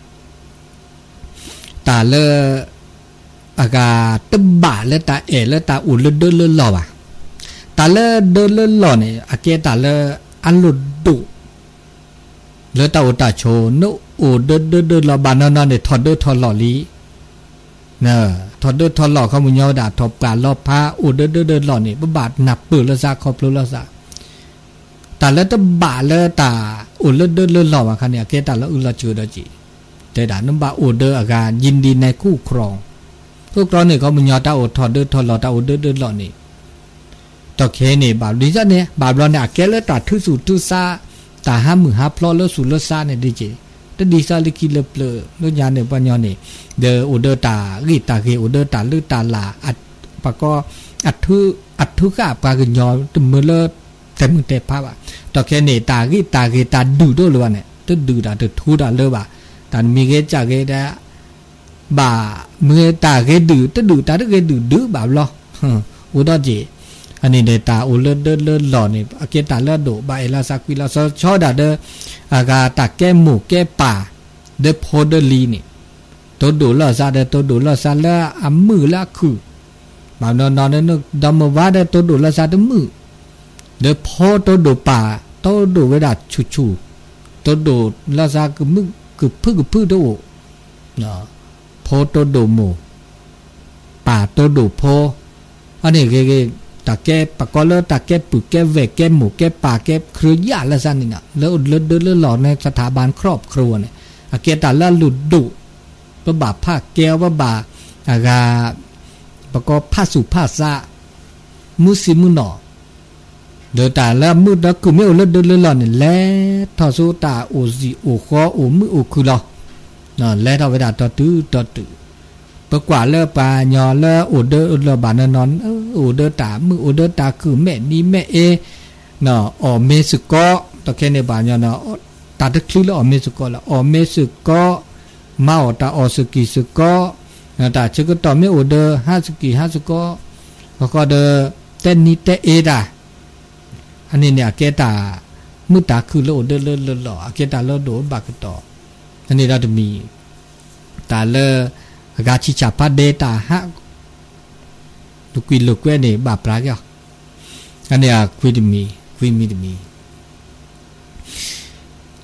ตาเลอากาตบาเลตาเอเลตาอุลเดเลลอว่ะตาเลเดเลลอเนี่ยอาเกตาเลอันลุดดุเลตาอุตาโชโนโอเดเดเดลบานนอนเนี่ยทอดเดทอดหล่อลีเนอทอดเดทอดหล่อเขามุญยาวดาทบการลอบพาโอเดเดเดหล่อนี่บาดหนับปืนละซาคอบละซาแต่เลตบาเลตาโอเลเดเลหล่อว่าคันเนี่ยเกตาละอุลาจูดจิแต่ด่าน้ำบาโอเดอาการยินดีในคู่ครองคู่ครองเนี่ยเขามุญยาวตาโอทอดเดทอดหล่อตาโอเดเดหล่อนี่ต่อเคนี่บาปดิจันเนี่ยบาปเราเนี่ยแกเลตัดทุสุทุซาตาห้ามือห้าพลอเลสุเลซาเนี่ยดิเจแต่ดีซาลิกิเลเปลเลญาเนี่ยปัญญาเนี่ยเดออุเดตาลิตาเกอุเดตาลือตาลาอัดปะก็อัดทุอัดทุกะปากญอตมือเลเต็มเตภาพอ่ะต่อเคนี่ตาลิตาเกตาดูด้วยเลยเนี่ยตึดูดาตึทูดาเลยว่ะแต่มีเกจากเกได้บ่าเมื่อตาเกดูตึดูตาตึเกดูดื้อบาปล้ออุดอจีอันนี้เดตาอุลเดเดหล่อนี่อาเกตาเลโดบาเอลาซากุลาชอดาเดอากาตาแก้หมูแก้ป่าเดโพเดลีนี่ตัวดูลาซาเดตัวดูลาซาละอัมมือละคือบานอนนอนนึกดำมวาเดตัวดูลาซาเดมือเดโพตัวดูป่าตัวดูเวดาชูชูตัวดูลาซาคือมือคือพึ่งคือพึ่งตัวเนาะโพตัวดูหมูป่าตัวดูโพอันนี้เกตาแก้ปะก็เลตาแก้ปุกแก้เวกแก้หมูแก้ป่าแก้เครือยาละซันนี่นะแล้วเลือดเลือดหล่อในสถาบันครอบครัวเนี่ยอาเกตาละหลุดดุปะบาผ้าแก้วปะบาอากาปะก็ผ้าสุผ้าซามุสิมุนอเดตาละมุดกุไม่เอาเลือดเลือดหล่อเนี่ยแลทอสุตาโอซีโอคอโอมือโอคุลอเนาะแลทอเวดาตอตื้อตอตื้อปกว่าเลปาญอเลโอเดอเลบานนอนโอเดตามือโอเดตาคือแม่นี้แม่เอเนาะออเมสุกอตะแค่ในบานญอเนาะตาตะคลีละออเมสุกอละออเมสุกอมาอตาออสุกิสุกอนะตาชกตอเมโอเดฮาสุกิฮาสุกอแล้วก็เดเตนิเตเอดาอันนี้เนี่ยเกตามือตาคือละโอเดเลเลหล่อเกตาละโดบากตออันนี้เราจะมีตาเลกาชิชาพาเดตาฮะลูกวิลูกเวนี่บาปรากอ่ะอันนี้คุยดมีคุยมีดมีอ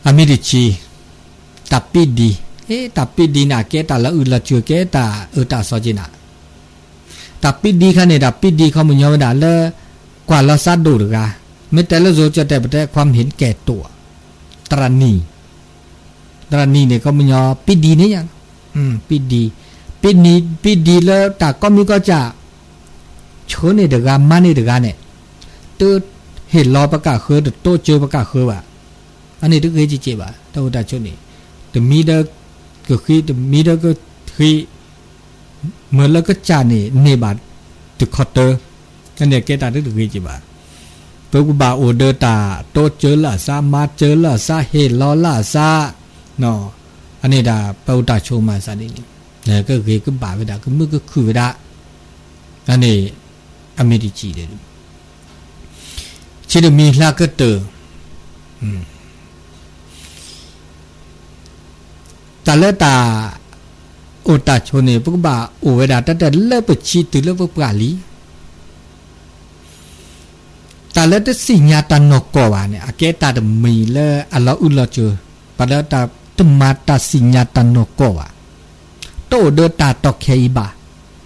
Amidici tapi di eh tapi di nak kita la ulah cuy kita uta sojina tapi di kanนี่tapiดีเขามันยอมด่าเลยกว่าเราซัดดูหรือกะไม่แต่ละโซจะแต่แต่ความเห็นแก่ตัวตรณีตรณีเนี่ยเขามันยอมปิดดีนี่ยังอืมปิดดีปิดนี้ปิดดีแล้วแต่ก็มีก็จะชนนี่เด็กกันมันนี่เด็กกันเนี่ยตัวเห็นรอประกาศคือตัวเจอประกาศคือว่าอันนี้ตัวเคยจีเจ็บว่ะตัวแต่ชนนี่แต่มีเด็กก็คือแต่มีเด็กก็คือเมื่อแล้วก็จานนี่เนบัดตึกคอเตอร์อันนี้แกตาตึกตึกจีบ่าเปิดบ่าโอเดอร์ตาโตเจอละซามาเจอละซาเฮลอละซาเนาะอันนี้ดาเปิดตาโชว์มาซาดิเนี่ยก็คือก็บ่าเวดาก็มือก็คือเวดาอันนี้อเมริกีเลยชิดมีลาก็เตอร์ตาเลตาโอตาชนเนี่ยพวกบ่าโอเวดาแต่แต่เลิกไปชีตุเลิกไปปราลีตาเลตสิญญาตานกวาเนี่ยอาเกตาดมีเลอัลลอฮ์อุลลอฮ์จูปะเลตาตมาตาสิญญาตานกวาโตเดตาตอกเคอีบา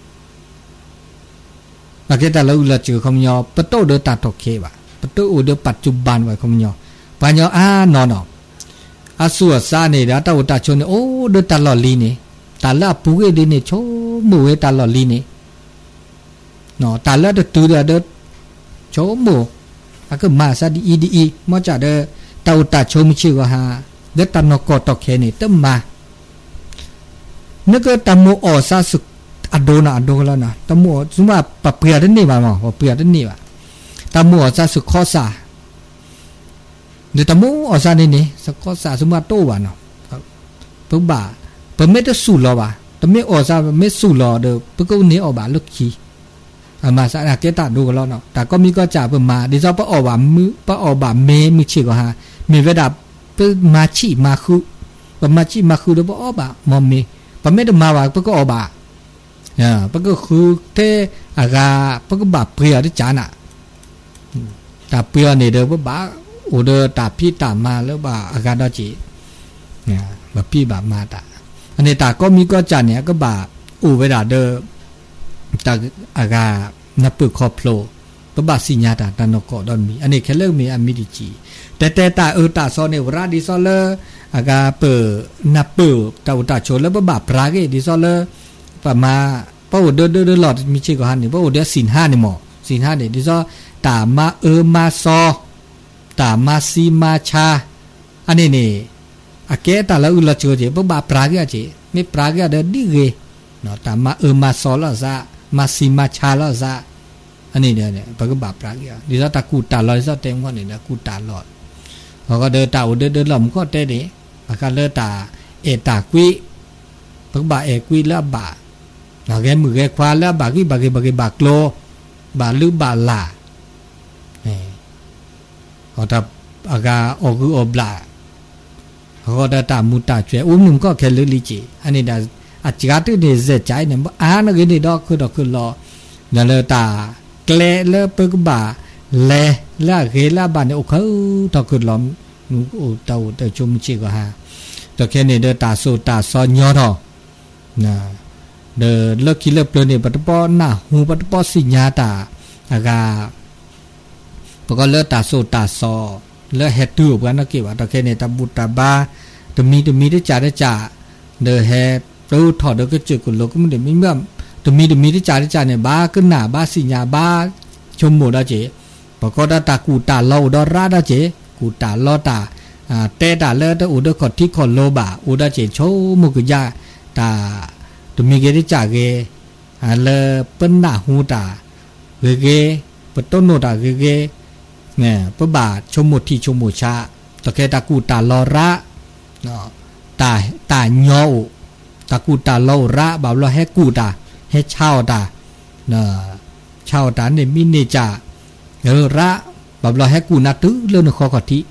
อาเกตาลอุลลอฮ์จูคำยอปะโตเดตาตอกเคบาปะโตอุเดปัจจุบันไว้คำยอปัญญาอ่านอนออาสัวซาเนี่ยดาตาโอตาชนเนี่ยโอเดตาลอลีเนี่ยตาละปูเกดิเนี่ยโชมูเวตาลอลีเนี่ยเนาะตาละเดตูเดเดโชมูอาก็มาซาดีอีดีอีมอจ่าเดตาอุตาชมชื่อว่าฮะเดตานกตอกเคเนี่ยตั้มมานึกว่าตามูออซาสุอโดนะอโดแล้วนะตามูสมมติปะเปียดันนี่มาหมอปะเปียดันนี่ว่ะตามูออซาสุข้อซาเดตามูออซานี่นี่สักข้อซาสมมติโตว่ะเนาะปุ๊บบ่าปะไม่ได้สู้รอว่ะแต่ไม่ออซาไม่สู้รอเด้อปุ๊บก็นี้ออกบ่าลุกขี้อามาซาอาเกตาดูกันแล้วเนาะแต่ก็มีก็จ่าเปิ่มาดิซอปะออกบ่ามือปะออกบ่าเมมีชื่อก็ฮะมีเวลาเปิ่มาชิมาคุปะมาชิมาคุเด้อปะออกบ่ามอมมีปะไม่ได้มาว่าปะก็ออกบ่าอ่าปะก็คือเทอากาปะก็บ่าเปรียที่จาน่ะตาเปรียนี่เด้อปะบ่าโอเด้อตาพี่ตามาแล้วบ่าอากาดอจิเนี่ยบ่พี่บ่ามาตาอันนี้ตาก็มีก็จ่าเนี่ยก็บ่าอูเวลาเด้อตาอากานับเปิดคอโผล่ปะบาสิญญาตาตานกดอนมีอันนี้แค่เลิกมีอมิดิจีแต่แต่ตาเออตาซอเนี่ยวราดิซอเลอากาเปิดนับเปิดตาอุตาโชแล้วปะบาปราเกดิซอเลปะมาปะอุดเดอเดอหลอดมีชื่อก็หันนี่ปะอุดเดอสินห้านี่หมอสินห้านี่ดิซอตามาเออมาซอตามาซีมาชาอันนี้นี่อาเกตาละอุลโชเจปะบาปราเกเจไม่ปราเกเดอดิเกเนาะตามาเออมาซอละซามาซีมาชาละซาอันนี้เนี่ยเนี่ยปะก็บาปราเกดิซอตากูตาลอยซอเต็มก็นี่นะกูตาลอดเขาก็เดินตาอุเดินเดินหล่อมก็เตะดิปะก็เลตาเอตากุยปะบาเอกุยละบาเราแกมือแกควาละบากิบากิบากิบากโลบาลือบาลาเนี่ยเขาทำอากาอกุอบลาเขาก็เดินตามมุตาช่วยอุ้มหนุ่มก็แค่ลือลิจิอันนี้ได้อาจจะที่เดือดใจเนี่ยอ่านอะไรนี่ดอกคือดอกคือรอนั่นเลยตาเกล้เลเปิกบ่าเล่ละเกล้บ้านเนี่ยโอ้เขาดอกคือล้อมนูโอ้เต่าเต่าชมชีก็ฮะแต่แค่นี้เดินตาโซตาซอนยอดนะเดินเลิกคิดเลิกเปลือยเนี่ยปัตตปอหน้าหูปัตตปอสิญญาตาอากาปก็เลิกตาโซตาซอเลิกเฮตูกันนักเกี่ยวแต่แค่นี้ตาบุตตาบ้าจะมีจะมีได้จ่าได้จ่าเดินเฮตัวถอดเด็กก็เจอกุลโลก็มันเดี๋ยวไม่เมื่อตัวมีตัวมีที่จ่ายที่จ่ายเนี่ยบ้าขึ้นหน้าบ้าสิญญาบ้าชมหมดแล้วเจ๊ปก็ได้ตากูตาเล่าดอราได้เจ๊กูตาล้อตาอ่าเตะตาเล่ตัวอุดขอที่ขอโลบ่าอุดเจ๊โชมุกยาตาตัวมีเกที่จ่ายเกอ่าเลเป็นหน้าหูตาเกเกเป็นต้นโนตาเกเกเนี่ยปะบ่าชมหมดที่ชมหมดชาตะแค่ตากูตาล้อระเนาะตาตาโย่ตากูตาเล่าระบ่าวเราให้กูตาให้เช่าตาเนาะเช่าตาเนี่ยมินเนจ่าเออระบ่าวเราให้กูนัดตื้อเรื่องนครกติ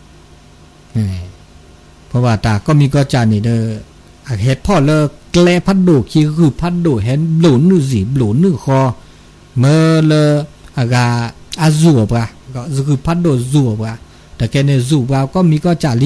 เพราะว่าตาก็มีก็จานี่เด้อเฮ็ดพ่อเลิกแกลพัดดูขี้คือพัดดูเห็นหลุนนู่สิหลุนนู่คอเมื่อเลอากาอาซัวปะก็คือพัดดูซัวปะแต่แกเนี่ยซัวก็มีก็จาลี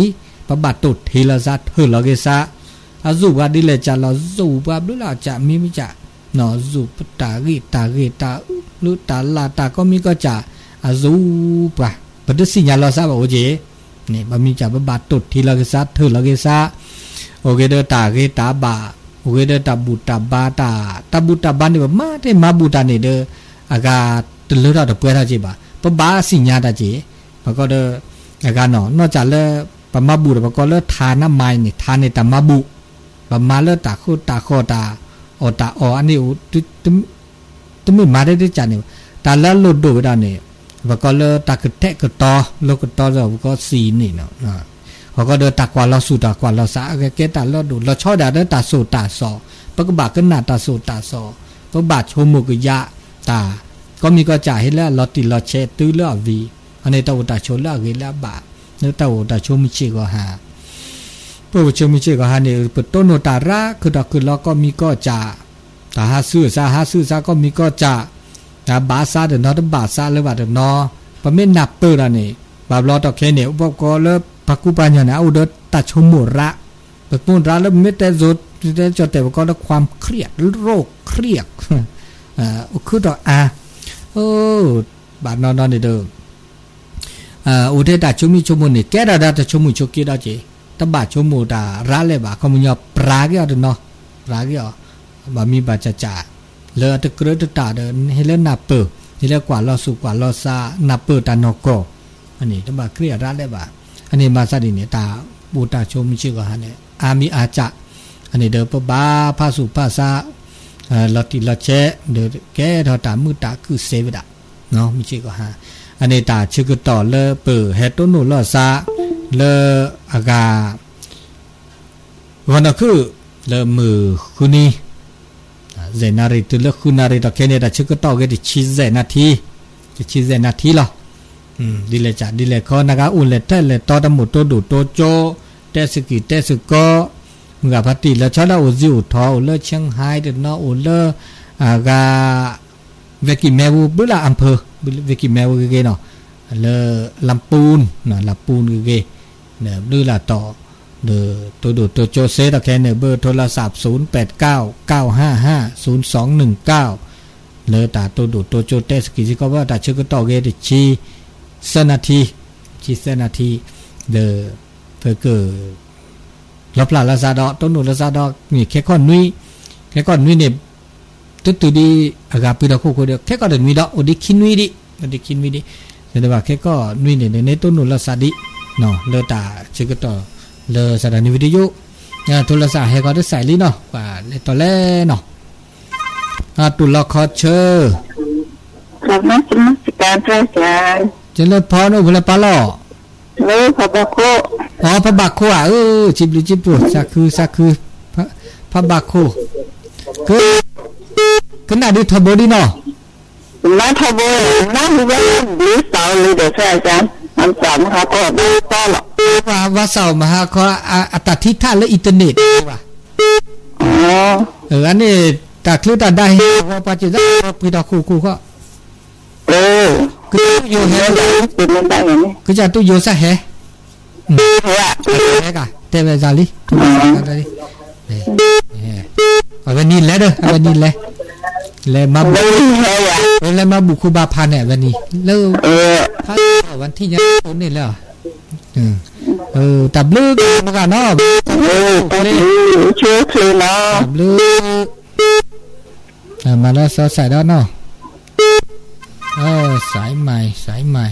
ปะบาตุดทีละซะเถละเกซะอาซูบาดิเลจะละซูบาดุละจะมีมิจะเนาะซูปตาริตาเรตาลุตาลาตาก็มีก็จะอาซูปะปะดุสิญาละซะบ่โอเจนี่บะมีจะปะบาตุดทีละเกซะเถละเกซะโอเคเดตาเรตาบาโอเคเดตาบุตาบาตาตาบุตาบานี่บ่มาเตมาบุตานี่เดอากาตะเลระตะป่วยทาจิบาปะบาสิญาตาจิบะก็เดอากาเนาะนอกจากเลปะมาบุบะก็เลทานะไม้นี่ทานี่ตามาบุปะมาเลตาคุตาคอตาอตาออันนี้ตึตึตึไม่มาได้จันนี่ตาละลุดดูดานี่บะก็เลตากะแทกะตอโลกะตอแล้วก็สีนี่เนาะเขาก็เดินตากว่าเราสู่ตากว่าเราสะเกตาเราดูเราชอบด่าเดินตาสู่ตาสอปกบาก็หน้าตาสู่ตาสอปกบาชมุกยะตาก็มีก็จ่ายให้แล้วเราติเราเชตื้อเลือวีอันนี้ตาอุตาโชเลือเกล้าบาเนื้อตาอุตาโชมิชิก็หาเพื่อโชมิชิก็หาเนี่ยเปิดต้นโนตาระคือดอกคือเราก็มีก็จ่าตาหาซื้อซาหาซื้อซาก็มีก็จ่าตาบาซาเดินนอตบาซาหรือว่าเดินนอปะไม่นับเปิดอันนี้บาบลอตอเคเนี่ยอุปกรณ์เลิปักกุปัญญาเนี่ยเอาเดินตัดชมระปักมุนระแล้วไม่แต่จุดแต่จดแต่ว่าก็ได้ความเครียดโรคเครียดอ่าคือต่ออ่ะโอ้บาดนอนนอนเดิมอ่าอุเทตาชมุชมุนี่แกระดาตชมุชกิดาเจตบาชมุดาระเลยบาขมุญญาปรากยอดเนาะปรากยอบามีบาจจ่าเลอตะเกรตตาเดินให้เล่นนับเปิดให้เล่นกว่าลอสุกว่าลอซานับเปิดตานอกอันนี้ตบาเครียดระเลยบาอันนี้มาซาดิเนี่ยตาบูตาชมชื่อก็ฮะเนี่ยอามีอาจะอันนี้เดินปบาพาสุภาษาเอ่อลอติลอเชเดินแก่ทอตามือตาคือเซวดาเนาะมีชื่อก็ฮะอันนี้ตาชื่อก็ต่อเลเปอเฮตโนลอซาเลอากาวันนั้นคือเลมือคุนีเจนาริตุเลคุนาริตอแค่เนี่ยตาชื่อก็ต่อก็ดิชิเจนาทีจะชิเจนาทีหรออืมดีเลยจ้ะดีเลยเขานะคะอุ่นเลยเท่เลยต่อตมุตัวดูตัวโจเตสกิเตสก็มึงกับพัติแล้วชอบแล้วอุจิอุทออุเลเชียงไฮ้เดินนออุเลอากาเวกิแมวบุละอำเภอเวกิแมวก็เกเนาะเลลำปูนนะลำปูนก็เกเนี่ยดูละต่อเดอตัวดูตัวโจเซตแค่เนี่ยเบอร์โทรศัพท์ศูนย์แปดเก้าเก้าห้าห้าศูนย์สองหนึ่งเก้าเลตาตัวดูตัวโจเตสกิสิก็ว่าตาชื่อก็ต่อเกดิชีสนาทีชีสนาทีเดอเพื่อเกิดรับหลาลาซาดอต้นหนุลาซาดอนี่แค่ก้อนนุ้ยแค่ก้อนนุ้ยเนี่ยตุ๊ดตุ๊ดีอากาศปีดอกโคเดียวแค่ก้อนเดินมีดอกโอดิคินนุ้ยดิโอดิคินนุ้ยดิแต่ว่าแค่ก้อนนุ้ยเนี่ยในต้นหนุลาซาดิเนาะเลตาชื่อก็ต่อเลสถานีวิทยุเนี่ยโทรศัพท์ให้ก็ได้ใส่ลิเนาะกว่าเลตอแล่เนาะอาตุลคอเชอร์ครับนักสมัครการพระอาจารย์เจริญพรอุบลปาลอเลยพระบาโคอ๋อพระบาโคอ่ะเออจิบลิจิบปุ๊สักคือสักคือพระพระบาโคคือคือน่าดูทบดีเนาะน่าทบน่าดูว่าดีสาวเลยเดี๋ยวพระอาจารย์อันสามครับก็ได้ต่อหรอกว่าว่าสาวมหาขออัตติท่าและอินเทอร์เน็ตว่ะอ๋อเอออันนี้ตาคลือตาได้ว่าปัจจุบันปีดอกคู่ๆก็เออคืออยู่แฮเป็นไม่ได้อย่างนี้คือจะตู้อยู่ซะแฮอืมแฮกะเตเวซาลิทุกอย่างได้ดิเออเอาวันนี้แล้วเด้อเอาวันนี้แล้วแล้วมาบุแล้วมาบุคุบาพาเนี่ยวันนี้แล้วเออวันที่ยังต้นนี่แล้วเออเออตับลึกมากันเนาะเออตับลึกเชื่อคือเนาะตับลึกอ่ามาแล้วซอใส่แล้วเนาะเออสายใหม่สายใหม่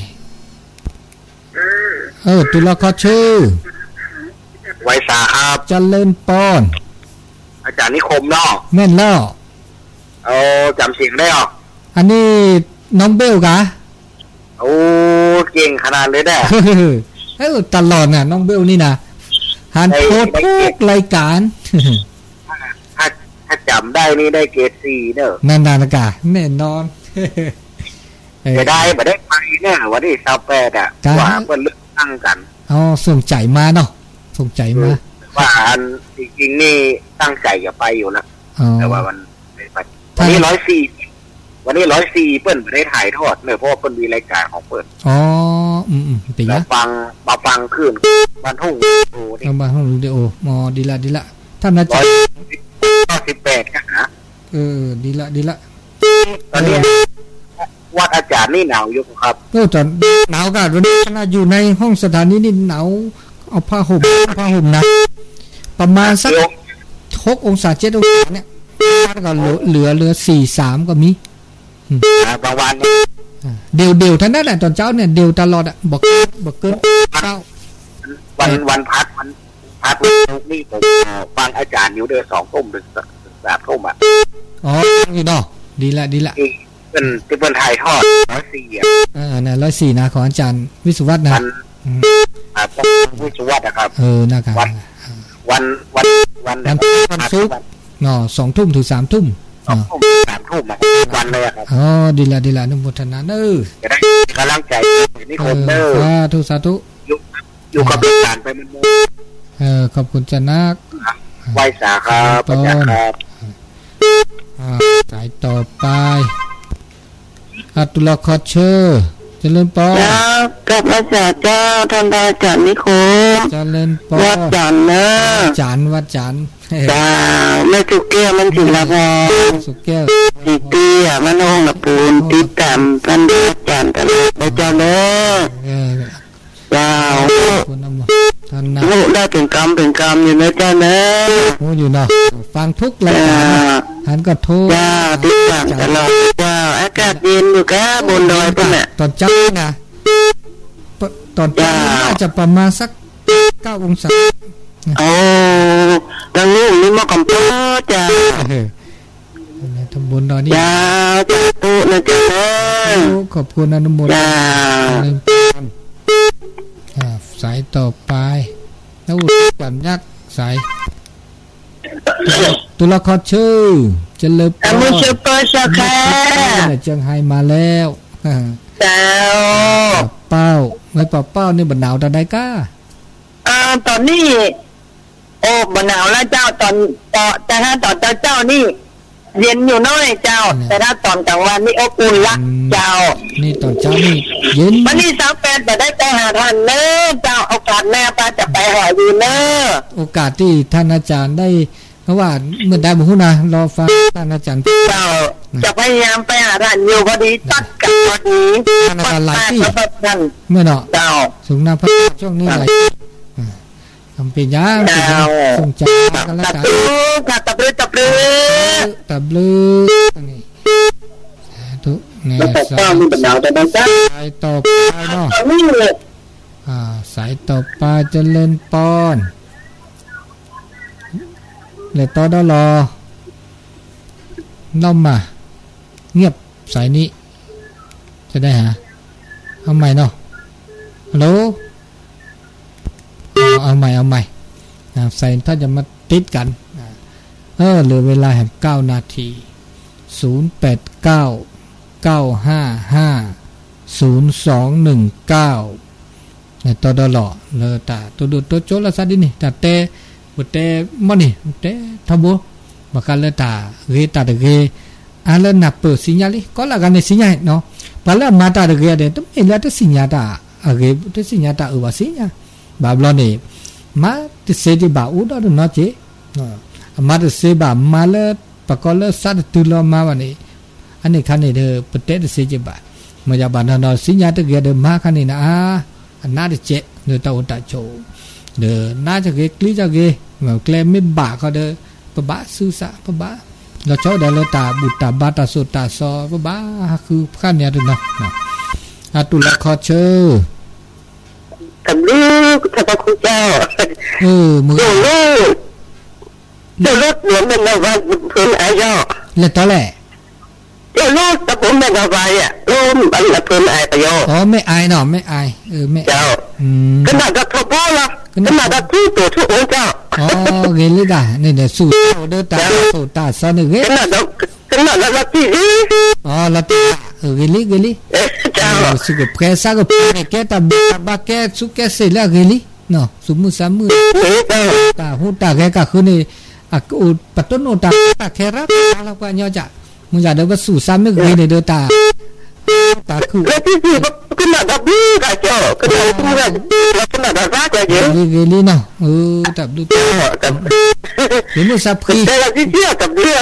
เออตุลาคอชื่อไวสาครับเจริญปอนอาจารย์นิคมเนาะแม่นแล้วเอาจำเสียงได้หรออันนี้น้องเบลกะโอ้เก่งขนาดเลยแน่เออตลอดน่ะน้องเบลนี่นะหันโพสทุกรายการถ้าถ้าจำได้นี่ได้เกรดสี่เนอะนั่นนากะแน่นอนจะได้มาได้ไปเนี่ยวันที่สิบแปดอ่ะว่าเพิ่นเลือกตั้งกันอ๋อส่งใจมาเนาะส่งใจมาว่าอันจริงๆนี่ตั้งใจจะไปอยู่นะแต่ว่ามันไม่ไปวันนี้ร้อยสี่วันนี้ร้อยสี่เปิ้ลไม่ได้ถ่ายทอดเนื่องเพราะว่าเปิ้ลมีรายการของเปิ้ลอ๋ออืมๆเป็นไงฟังมาฟังขึ้นบ้านทุ่งโอ้นี่บ้านทุ่งเดียวมอดีละดีละท่านอาจารย์สิบแปดนะฮะเออดีละดีละตอนนี้วัดอาจารย์นี่หนาวอยู่ครับโอ้ตอนหนาวกันวันนี้ขณะอยู่ในห้องสถานีนี่หนาวเอาผ้าห่มผ้าห่มนะประมาณสักหกองศาเจ็ดองศาเนี่ยแล้วก็เหลือเหลือสี่สามก็มีบางวันเดียวเดียวท่านนั่นแหละตอนเช้าเนี่ยเดียวตลอดอ่ะบอกบอกเกินเช้าวันวันพักวันพักนี่ผมฟังอาจารย์อยู่เดือนสองทุ่มถึงสามทุ่มอ่ะอ๋ออยู่เนาะดีละดีละเป็นที่เป็นไทยทอดร้อยสี่อ่ะอ่าเนี่ยร้อยสี่นะของอาจารย์วิสุวัฒน์นะอ่าวิสุวัฒน์นะครับเออนะครับวันวันวันวันวันศุกร์เนาะสองทุ่มถึงสามทุ่มสองทุ่มสามทุ่มวันเลยครับอ๋อดีละดีละนุโมทนาเนอจะได้กำลังใจนี่คนเนอสาธุสาธุอยู่อยู่กับอาจารย์ไปมันโมเออขอบคุณจันนักไหว้สาครับอาจารย์ครับสายต่อไปอัตุลาคอเชอร์เจริญปอแล้วกับพระเจ้าท่านอาจารย์นิโคเจริญปอวัดจันเนอะจันวัดจันจ้าไม่สุกแก้วมันสิละพอสุกแก้วสิเตี้ยมันห้องละปูนติดตามท่านอาจารย์ตลอดไปเจ้าเนอะเจ้าท่านนะได้เป็นกรรมเป็นกรรมอยู่นะเจ้าเนอะโอ้อยู่เนาะฟังทุกรายการท่านก็โทรจ้าติดตามตลอดเจ้าอากาศเย็นอยู่แค่บนดอยปุ่นน่ะตอนเช้านะตอนเช้าน่าจะประมาณสักเก้าองศาโอ้ดังลูกนี่มากำปั้นจ้าทำบุญตอนนี้จ้าจ้าตุนะจ้าขอบคุณอนุโมทนาสายต่อไปแล้วอุดกันยักษ์สายตุลาคอชื่อเจริญปอมุชเปอร์ชาแค่เจียงไฮ้มาแล้วเจ้าเป้าไม่เป้าเป้านี่บรรหนาวตอนใดก้าอ่าตอนนี้โอ้บรรหนาวแล้วเจ้าตอนต่อแต่ถ้าตอนเจ้าเจ้านี่เย็นอยู่น้อยเจ้าแต่ถ้าตอนกลางวันนี่อบอุ่นละเจ้านี่ตอนเช้านี่เย็นวันนี้สาวแปดจะได้ไปหาท่านเนอะเจ้าโอกาสแม่ป้าจะไปหาอยู่เนอะโอกาสที่ท่านอาจารย์ได้เพราะว่าเมื่อได้บุญนะรอฟังท่านอาจารย์เจ้าจะพยายามไปหาท่านอยู่พอดีตัดกันพอดีท่านอาจารย์หลายที่เมื่อเนาะเจ้าสูงน้ำพระช่วงนี้หลายทำเป็นยังส่งใจกันแล้วกันตะบลือตะบลือตะบลือนี่ทุกเนี่ยสายสายต่อไปเนาะอ่าสายต่อไปเจริญปอนเลยต่อได้รอน้อมมาเงียบสายนี้จะได้หาเอาใหม่เนาะฮัลโหลเอาใหม่เอาใหม่ใส่ถ้าจะมาติดกันเออเหลือเวลาแห่งเก้านาทีศูนย์แปดเก้าเก้าห้าห้าศูนย์สองหนึ่งเก้าเนี่ยตัวดอลล์เลยตาตัวดูตัวโจละซะดินี่แต่แต่บุแต่มันนี่แต่ทับบัวbakal letak kereta de ge ala napa sinyal ni ko la kan sinyal no pala mata de ge de tu ila tu sinyal ta age tu sinyal ta uba sinyal ba blo ni ma tu se di ba u do no che no ma tu se ba ma le pakol sa tu lo ma ba ni ani khan ni de pete de se je ba ma ja ba no sinyal tu ge de ma khan ni na a ana de che no ta u ta cho de na ja ge kli ja ge ma klem me ba ko deปะบะซื่อสะปะบะเราเจ้าได้ละตาบุตตาบาตาสุตาซอปะบะคือขั้นเนี่ยด้วยเนาะอาตุลาคอเชอร์กับลูกท่านพระคุณเจ้าเออมือเจ้าลูกเจ้าลูกเหมือนเป็นอะไรเพื่อนอายอแล้วตอนแรกเจ้าลูกแต่ผมเป็นอะไรอ่ะลูกมันเพื่อนอายประโยชน์อ๋อไม่อายเนาะไม่อายเออไม่เจ้าขนาดกับทบละขนาดกับที่ตัวทุกองเจ้าอ๋อเกลิกาเนี่ยเนี่ยสูตรเดตาสูตรสานเกขนาดขนาดละที่อ๋อละที่เออเกลิเกลิเจ้าสุกเพรสก็เพรแกตาบาแกสุกแกเสละเกลิเนาะสมุสามือตาหูตาแกก็คือนี่อ่ะอุปตโนตาตาแคระแล้วก็ย่อจะมึงจะเดี๋ยวก็สู่ซ้ำไม่เคยในเดตาตาคือแล้วที่ที่ก็ kena double kaca kena kena double kena dah saja je geli no oh double Limu sapi double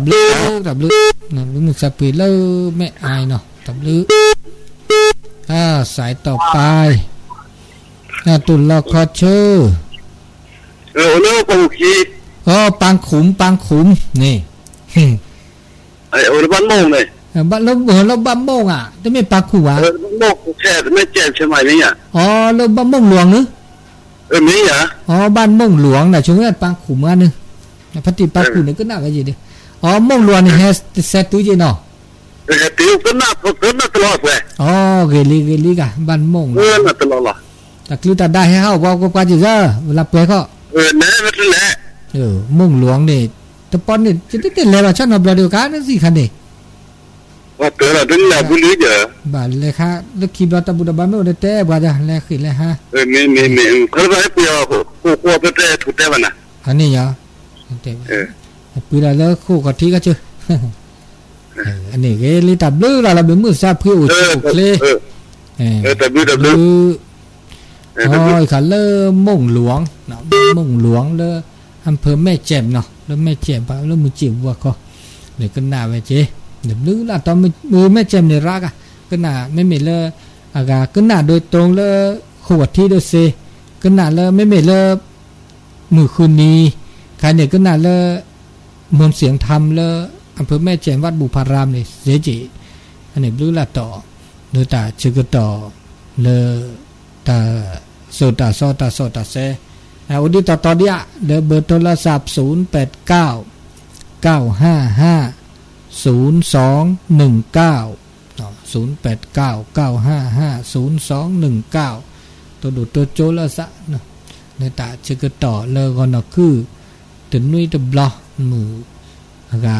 double nah limu sapi แล้วแม่อายเนาะ double อ่าสายต่อไปน่าตุลคอเชอร์เออโลปังขีอ๋อปังขุมปังขุมนี่ไอ้โอรบ้านโมงเลยบ้านเราเราบ้านโมงอ่ะจะไม่ปังขุมอ่ะเออโมงแค่ไม่เจ็บใช่ไหมนี่อ่ะอ๋อเราบ้านโมงหลวงนึเออมีอ่ะอ๋อบ้านโมงหลวงน่ะช่วงนั้นปังขุมอ่ะนึพอดีปังขุมนี่ก็น่ากันอยู่ดิอ๋อโมงหลวงนี่เฮสเซตตู้จีเนาะเออติวก็น่าก็น่าตลอดเลยอ๋อเกลีเกลีกะบ้านโมงเออน่าตลอดล่ะแต่คือแต่ได้ให้เฮาว่าก็กว่าจะเจอเวลาเปก็เออแน่มันแหละเออมุ่งหลวงนี่ตะปอนนี่จะได้ๆแล้วว่าฉันเอาบลาเดียวกันนั่นสิคันนี่ว่าเตอละดึงแล้วบุรีเด้อบาเลยค่ะแล้วคีบตะบุดบ้านโนได้แต่บ่จ้ะแล้วขึ้นแล้วฮะเออมีๆๆเขาว่าให้เปียวคู่คู่ไปแต่ถูกแต่วันน่ะอันนี้เหรอเออปีละแล้วคู่กับที่ก็เจอเอออันนี้เกลิตับลือละละเป็นมือซาพี่อุโอเคเออเออตับลือตับลืออ๋อค่ะเลอม่งหลวงเนาะม่งหลวงเลออำเภอแม่แจ่มเนาะแล้วแม่แจ่มป่ะแล้วมือจิ๋วว่าก็เดี๋ยวก็หน้าไว้เจเดี๋ยวลือละตอนมือแม่แจ่มในรักอ่ะก็หน้าไม่มีเลออากาก็หน้าโดยตรงเลอขวดที่โดยเซก็หน้าเลอไม่มีเลอมือคืนนี้ใครเนี่ยก็หน้าเลอมนต์เสียงธรรมเลออำเภอแม่แจ่มวัดบุพารามนี่เจเจอันนี้ลือละต่อเนื้อตาชื่อก็ต่อเลอตาโซตาโซตาโซตาเซอ่าอุดิตต่อเดียเดอเบอร์โทรศัพท์ศูนย์ แปด เก้า เก้า ห้า ห้า ศูนย์ สอง หนึ่ง เก้าเนาะศูนย์ แปด เก้า เก้า ห้า ห้า ศูนย์ สอง หนึ่ง เก้าตัวดูตัวโจละซะเนาะในตาชื่อก็ต่อเลอก็เนาะคือตึนุยตะบล็อกมืออากา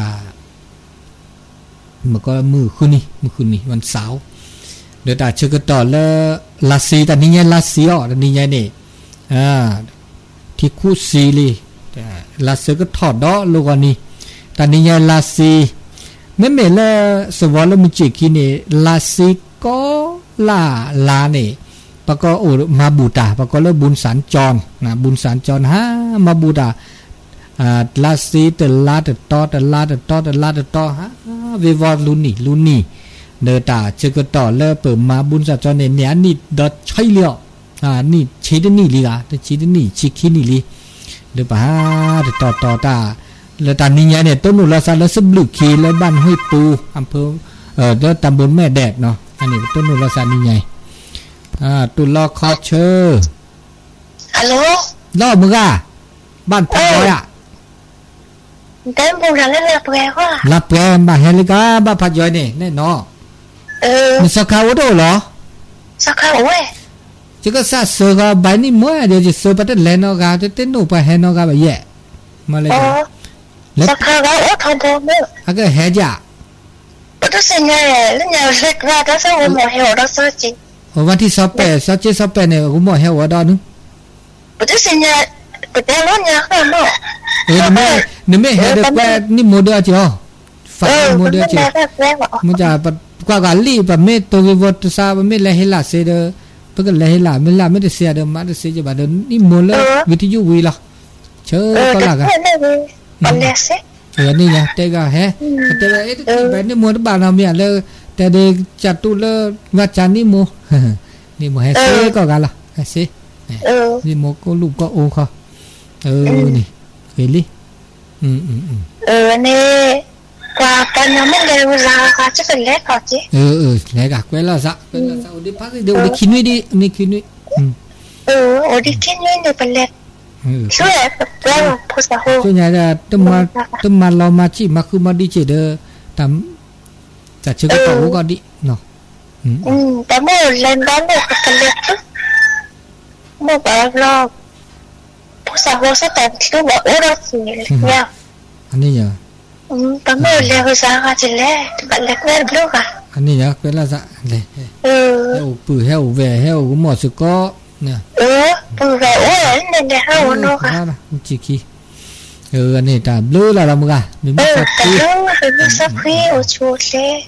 มันก็มือคืนนี้มือคืนนี้วันเสาร์เดี๋ยวตาชื่อก็ต่อเลลาซีแต่นี่ไงลาซีอ๋อแต่นี่ไงนี่อ่าที่คู่ซีเลยลาซีก็ถอดดอกลูกอันนี้แต่นี่ไงลาซีไม่เหมือนละสวรรค์มุจิกินี่ลาซีก็ลาลาเนี่ยปะก็โอ้มาบูตาปะก็เลิกบุญสัญจรนะบุญสัญจรฮะมาบูตาอ่าลาซีแต่ลาแต่ต่อแต่ลาแต่ต่อแต่ลาแต่ต่อฮะเววอร์ลุนี่ลุนี่เดอตาเจก็ต่อเลเปิดมาบุญสัจจรเนี่ยนี่ดอใช่เลี้ยวอ่านี่เชดนี่ลีกาแต่เชดนี่ชิคินี่ลีเดอปะฮะต่อต่อตาแล้วตานี่เนี่ยต้นนุลาซาแล้วสบลึกขีแล้วบ้านห้วยปูอำเภอเอ่อแล้วตำบลแม่แดดเนาะอันนี้ต้นนุลาซานี่ไงอ่าตุลอคอเชอร์ฮัลโหลรอบมึงอ่ะบ้านพักย้อยอ่ะเต็มปูแล้วแล้วแปลว่าลับแปลบ้านเฮลิกาบ้านพักย้อยนี่แน่นอนเออมันสักคราวดูเหรอสักคราวเว้ยจะก็สักเสือก็ใบนี่มั่วเดี๋ยวจะเสือไปแต่แลนอกาจะเต้นหนูไปแฮนอกาไปแย่มาเลยสักคราวโอ้ทอนทอนเนี่ยอ่ะก็แฮจ่ะก็ต้องสิ่งไงแล้วเนี่ยเล็กว่าถ้าสมมติหมอเฮลเราซื้อจริงวันที่สิบแปดสิบเจ็ดสิบแปดเนี่ยกูหมอเฮลว่าดอนนึงก็ต้องสิ่งไงก็แต่ร้อนเนี่ยก็หมอเออเนี่ยเนี่ยไม่เฮเด็กแว่นี่โมเดลจ้ะฝันโมเดลจ้ะมันจะกว่ากาลีปะเมตัวกิวตซาปะเมละเฮลาเซเดปะก็ละเฮลาเมลาไม่ได้เสียเดมาได้เสียจะบาดนี่โมเลวิทยุวีล่ะเชื่อก็ล่ะกันปันเลเซเออนี่ไงเตกะเฮแต่เอ๊ะแบบนี้โมดบานาเมียเลยแต่เด็กจัดตุเลวัจานี่โมนี่โมเฮเซก็กาล่ะเฮเซเออนี่โมก็ลูกก็โอค่ะเออนี่เฮลิอืมๆเออนี่กว่าตอนนั้นไม่เลยเวลาค่ะจะเป็นเล็กก่อนจิเออเออเล็กอะเวลาซะเวลาซะอุดิพักเดี๋ยวอุดิคินไว้ดินี่คินไว้เอออุดิคินไว้เนี่ยเป็นเล็กช่วยแปลว่าภาษาโฮช่วยเนี่ยจะต้องมาต้องมาเรามาจิมาคือมาดิเจเดอทำจัดชื่อก็ต่อก็ดิเนาะอืมแต่เมื่อเล่นบ้านเนี่ยเป็นเล็กเมื่อแบบเราภาษาโฮสแต่ที่บอกว่าเราสิเนี่ยอันนี้เหรออืมตอนเมื่อเรียนภาษาก็จะเล่นบัดเล็กเล่นบลูกอ่ะอันนี้เหรอเป็นละซะเลยเออเฮาปื้อเฮาแหวเฮาหมอสก็เนี่ยเออปื้อแหวโอ้ยนั่นเด้เฮาเนาะค่ะจิกิเอออันนี้ตาบลูละละมึงอ่ะมีสักทีเออมีสักทีโอชูเลบ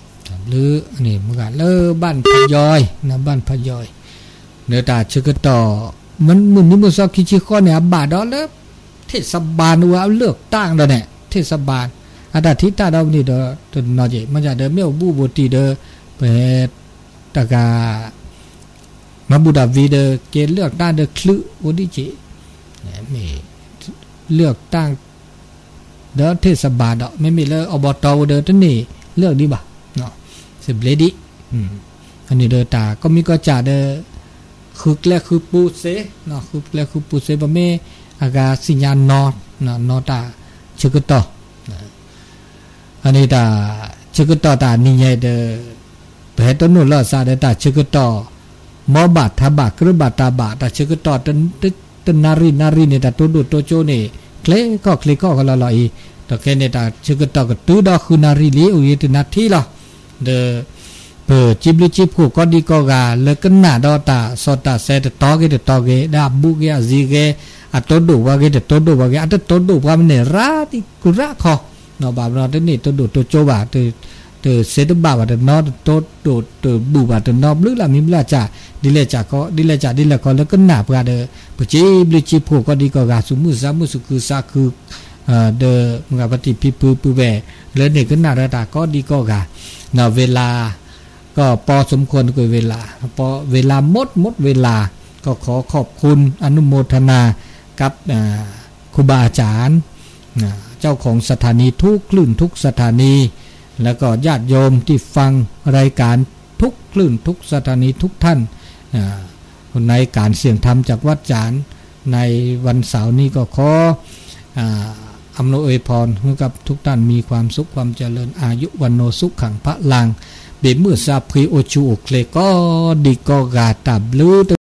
หรืออันนี้มันก็เลอบ้านพยอยนะบ้านพยอยเนื้อตาชื่อก็ต่อมันมึนนี่มึงซอกคิชิข้อเนี่ยบาดดอแล้วเทศบาลว่าเลือกตั้งดอเนี่ยเทศบาลอาดาทิตาดาวนี่เด้อตัวนอเจมันจะเด้อเมียวบูบูตีเด้อเปิดตะกามาบูดาวีเด้อเกเลือกตั้งเด้อคลึโอดิเจมีเลือกตั้งเด้อเทศบาลดอกไม่มีเลยอบตเด้อตั้งนี่เลือกดีบ่เนาะสิบเลดิอืมอันนี้เด้อตาก็มีก็จ่าเด้อคือแลคือปูเซเนาะคือแลคือปูเซบ่แม่อากาสัญญาณนอเนาะนอตาชื่อก็ต่ออันนี้ตาชื่อก็ต่อตานี่ใหญ่เด้อเปิดต้นนู่นละซาเด้อตาชื่อก็ต่อหมอบาดทบาดกระบาดตาบาดตาชื่อก็ต่อตันตันนารีนารีเนี่ยตาตัวดูตัวโจนี่เคลก็เคลก็ก็ละลอยตะแค่เนี่ยตาชื่อก็ต่อก็ตื้อดอกคือนารีลีอุยตินาทีละเด้อเปิดจิบลิจิบคู่ก็ดีก็กาเลิกกันหน้าดอตาสอตาเซตตอเกตตอเกดาบุกยาซีเกอัตโตดูว่าเกตโตดูว่าเกอัตโตดูว่ามันเนี่ยราติกุระคอเนาะบาบเราตัวนี้ตัวดูตัวโจบาตัวตัวเซตบาบาตัวนอตัวตัวตัวบูบาตัวนอบลึกละมิมละจ่าดิเลจ่าก็ดิเลจ่าดิเลก็เลิกกันหน้าปะเด้อเปิดจิบลิจิบคู่ก็ดีก็กาสุมุสามุสุคือซาคือเอ่อเด้อมึงกับปฏิพิปูปูแบเลิกเนี่ยกันหน้าระดับก็ดีก็กาเนาะเวลาก็พอสมควรกับเวลาพอเวลาหมดหมดเวลาก็ขอขอบคุณอนุโมทนากับครูบาอาจารย์เจ้าของสถานีทุกคลื่นทุกสถานีแล้วก็ญาติโยมที่ฟังรายการทุกคลื่นทุกสถานีทุกท่านในการเสี่ยงธรรมจากวัดจานในวันเสาร์นี้ก็ขออำนวยอวยพรให้กับทุกท่านมีความสุขความเจริญอายุวันโนสุขขังพระลังเบมือซาพรีโอชูโอเคก็ดีก็กาตับลู